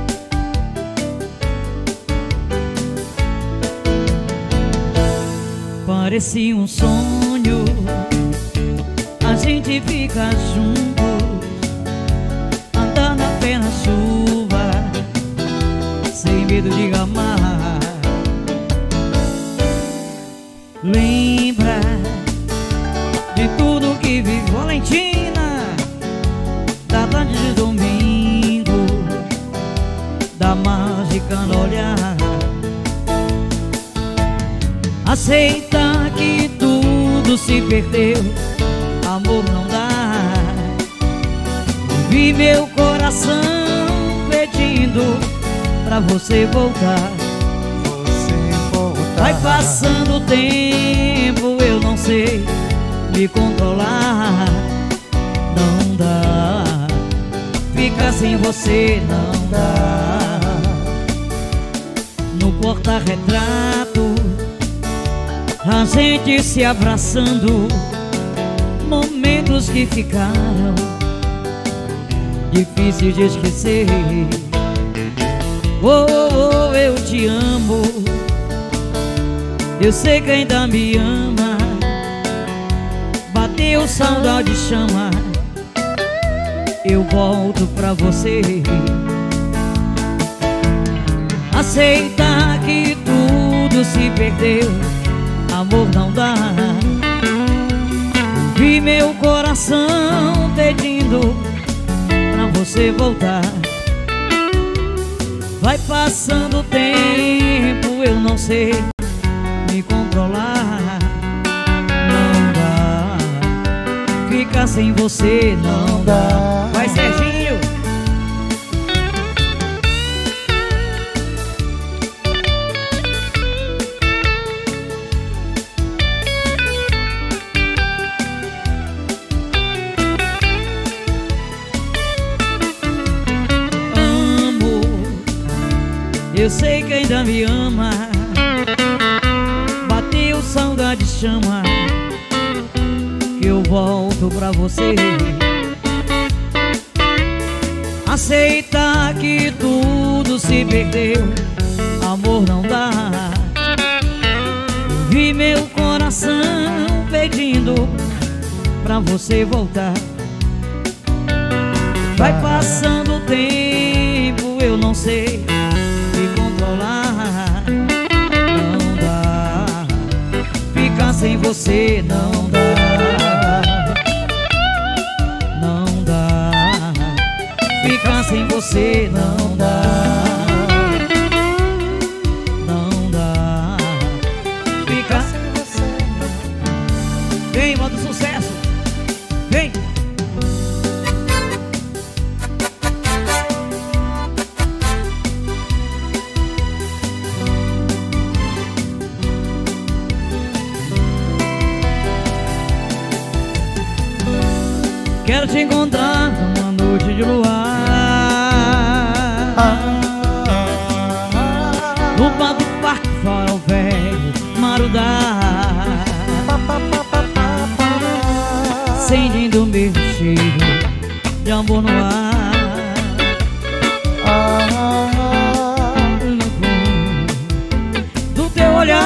[SPEAKER 6] Parecia um sonho, a gente fica junto, andando apenas chuva, sem medo de amar. Lembra de tudo que viveu, Valentina, da tarde de domingo, da mágica no olhar. Aceita que tudo se perdeu, amor não dá. Vi meu coração pedindo pra você voltar. Vai passando o tempo, eu não sei me controlar. Não dá, ficar sem você não dá. No porta-retrato, a gente se abraçando, momentos que ficaram difíceis de esquecer. Oh, oh, oh, eu te amo, eu sei que ainda me ama. Bateu saudade, chama, eu volto pra você. Aceita que tudo se perdeu, amor não dá. Vi meu coração pedindo pra você voltar. Vai passando o tempo, eu não sei me controlar. Não dá, ficar sem você não dá. Vai, Serginho! Eu sei que ainda me ama. Bateu saudade, chama, que eu volto pra você. Aceita que tudo se perdeu, amor não dá. Vi meu coração pedindo pra você voltar. Vai passando o tempo, eu não sei me controlar. Não dá, ficar sem você não dá. Não dá, ficar sem você não dá. Não dá, ficar sem você não. Vem, modo sucesso, vem. Quero te encontrar numa noite de luar, no bar do Parque Farol Velho, Marudá, sentindo o mesmo cheiro de amor no ar. No fundo do teu olhar,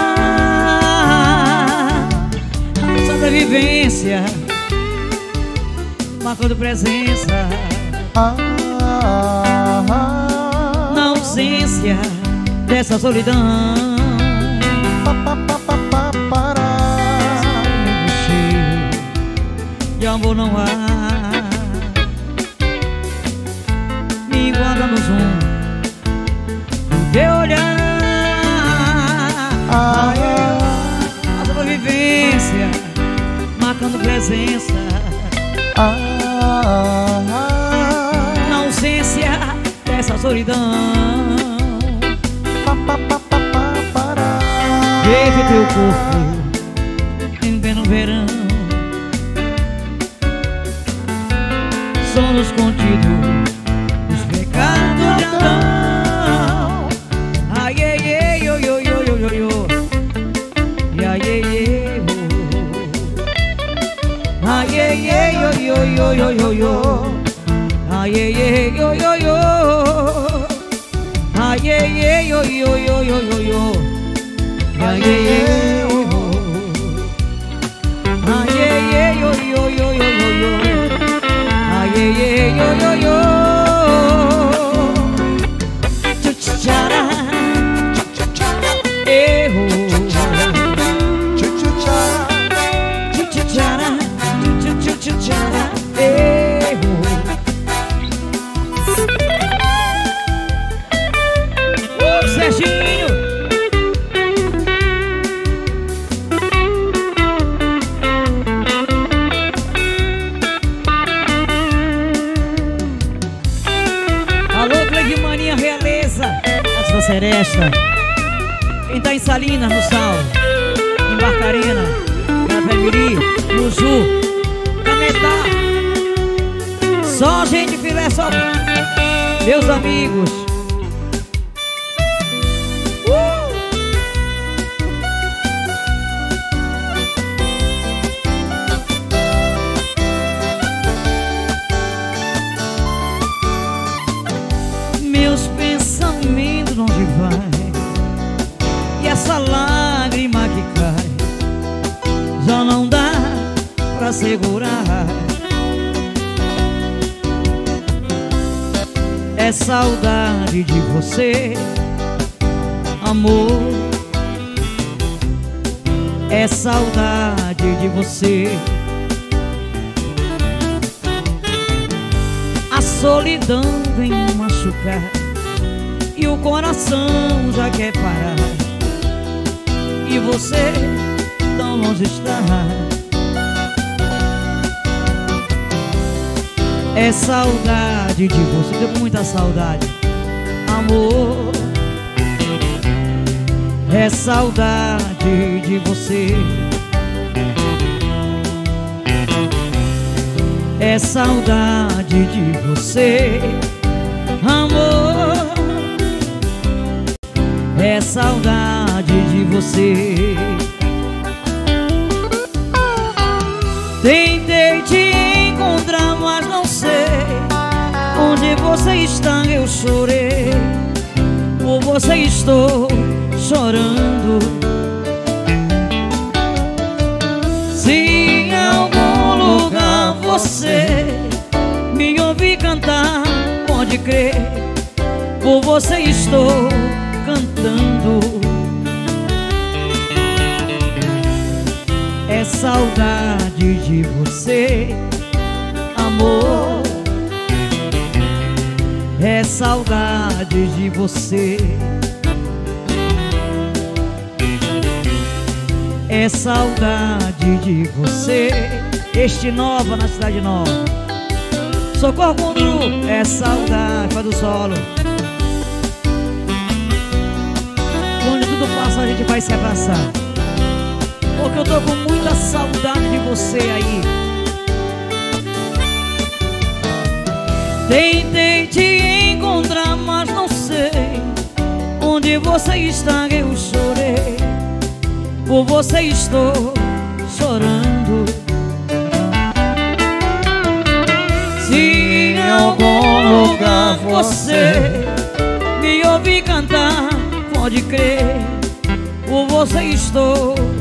[SPEAKER 6] a sobrevivência marcando presença na ausência dessa solidão. Cheio de amor não há. Me guarda no zoom do teu olhar, a sobrevivência marcando presença na ausência dessa solidão. Vejo teu corpo em pleno verão, sonos contidos, os pecados de Adão. Ai, ai, ai, yo, yo, yo, yo, yo, yo. Ai, ai, ai, ai, ai, ai, yo, yo, yo, yo, yo, yo. Ai, ai, ai, yo, yo, yo. Ai, ai, ai, yo, yo, yo, yo, yo, yo. Ai, ai, ai, ai, ai, yo, yo, yo, yo, yo, yo. Ai, ai, ai, yo, yo, yo. Chuchara, chuchara, chuchara, chuchara. festa. Quem tá em Salinas, no Sal, em Barcarena, Cravemiri, Luzu, Cametá. Só gente filé, só meus amigos. Meus pensamentos onde vai, e essa lágrima que cai já não dá pra segurar. É saudade de você, amor. É saudade de você. A solidão vem machucar e o coração já quer parar. E você tão longe está. É saudade de você, tenho muita saudade, amor. É saudade de você. É saudade de você, amor. É saudade de você. Tentei te encontrar, mas não sei onde você está. Eu chorei, por você estou chorando. Se em algum lugar você me ouvir cantar, pode crer, por você estou cantando. É saudade de você, amor. É saudade de você. É saudade de você. Este Nova, na Cidade Nova. Socorro Condru. É saudade, faz do solo. Quando tudo passa a gente vai se abraçar, porque eu tô com muita saudade de você aí. Tentei te encontrar, mas não sei onde você está. Eu chorei, por você estou chorando. Se em algum lugar você me ouvir cantar, pode crer, por você estou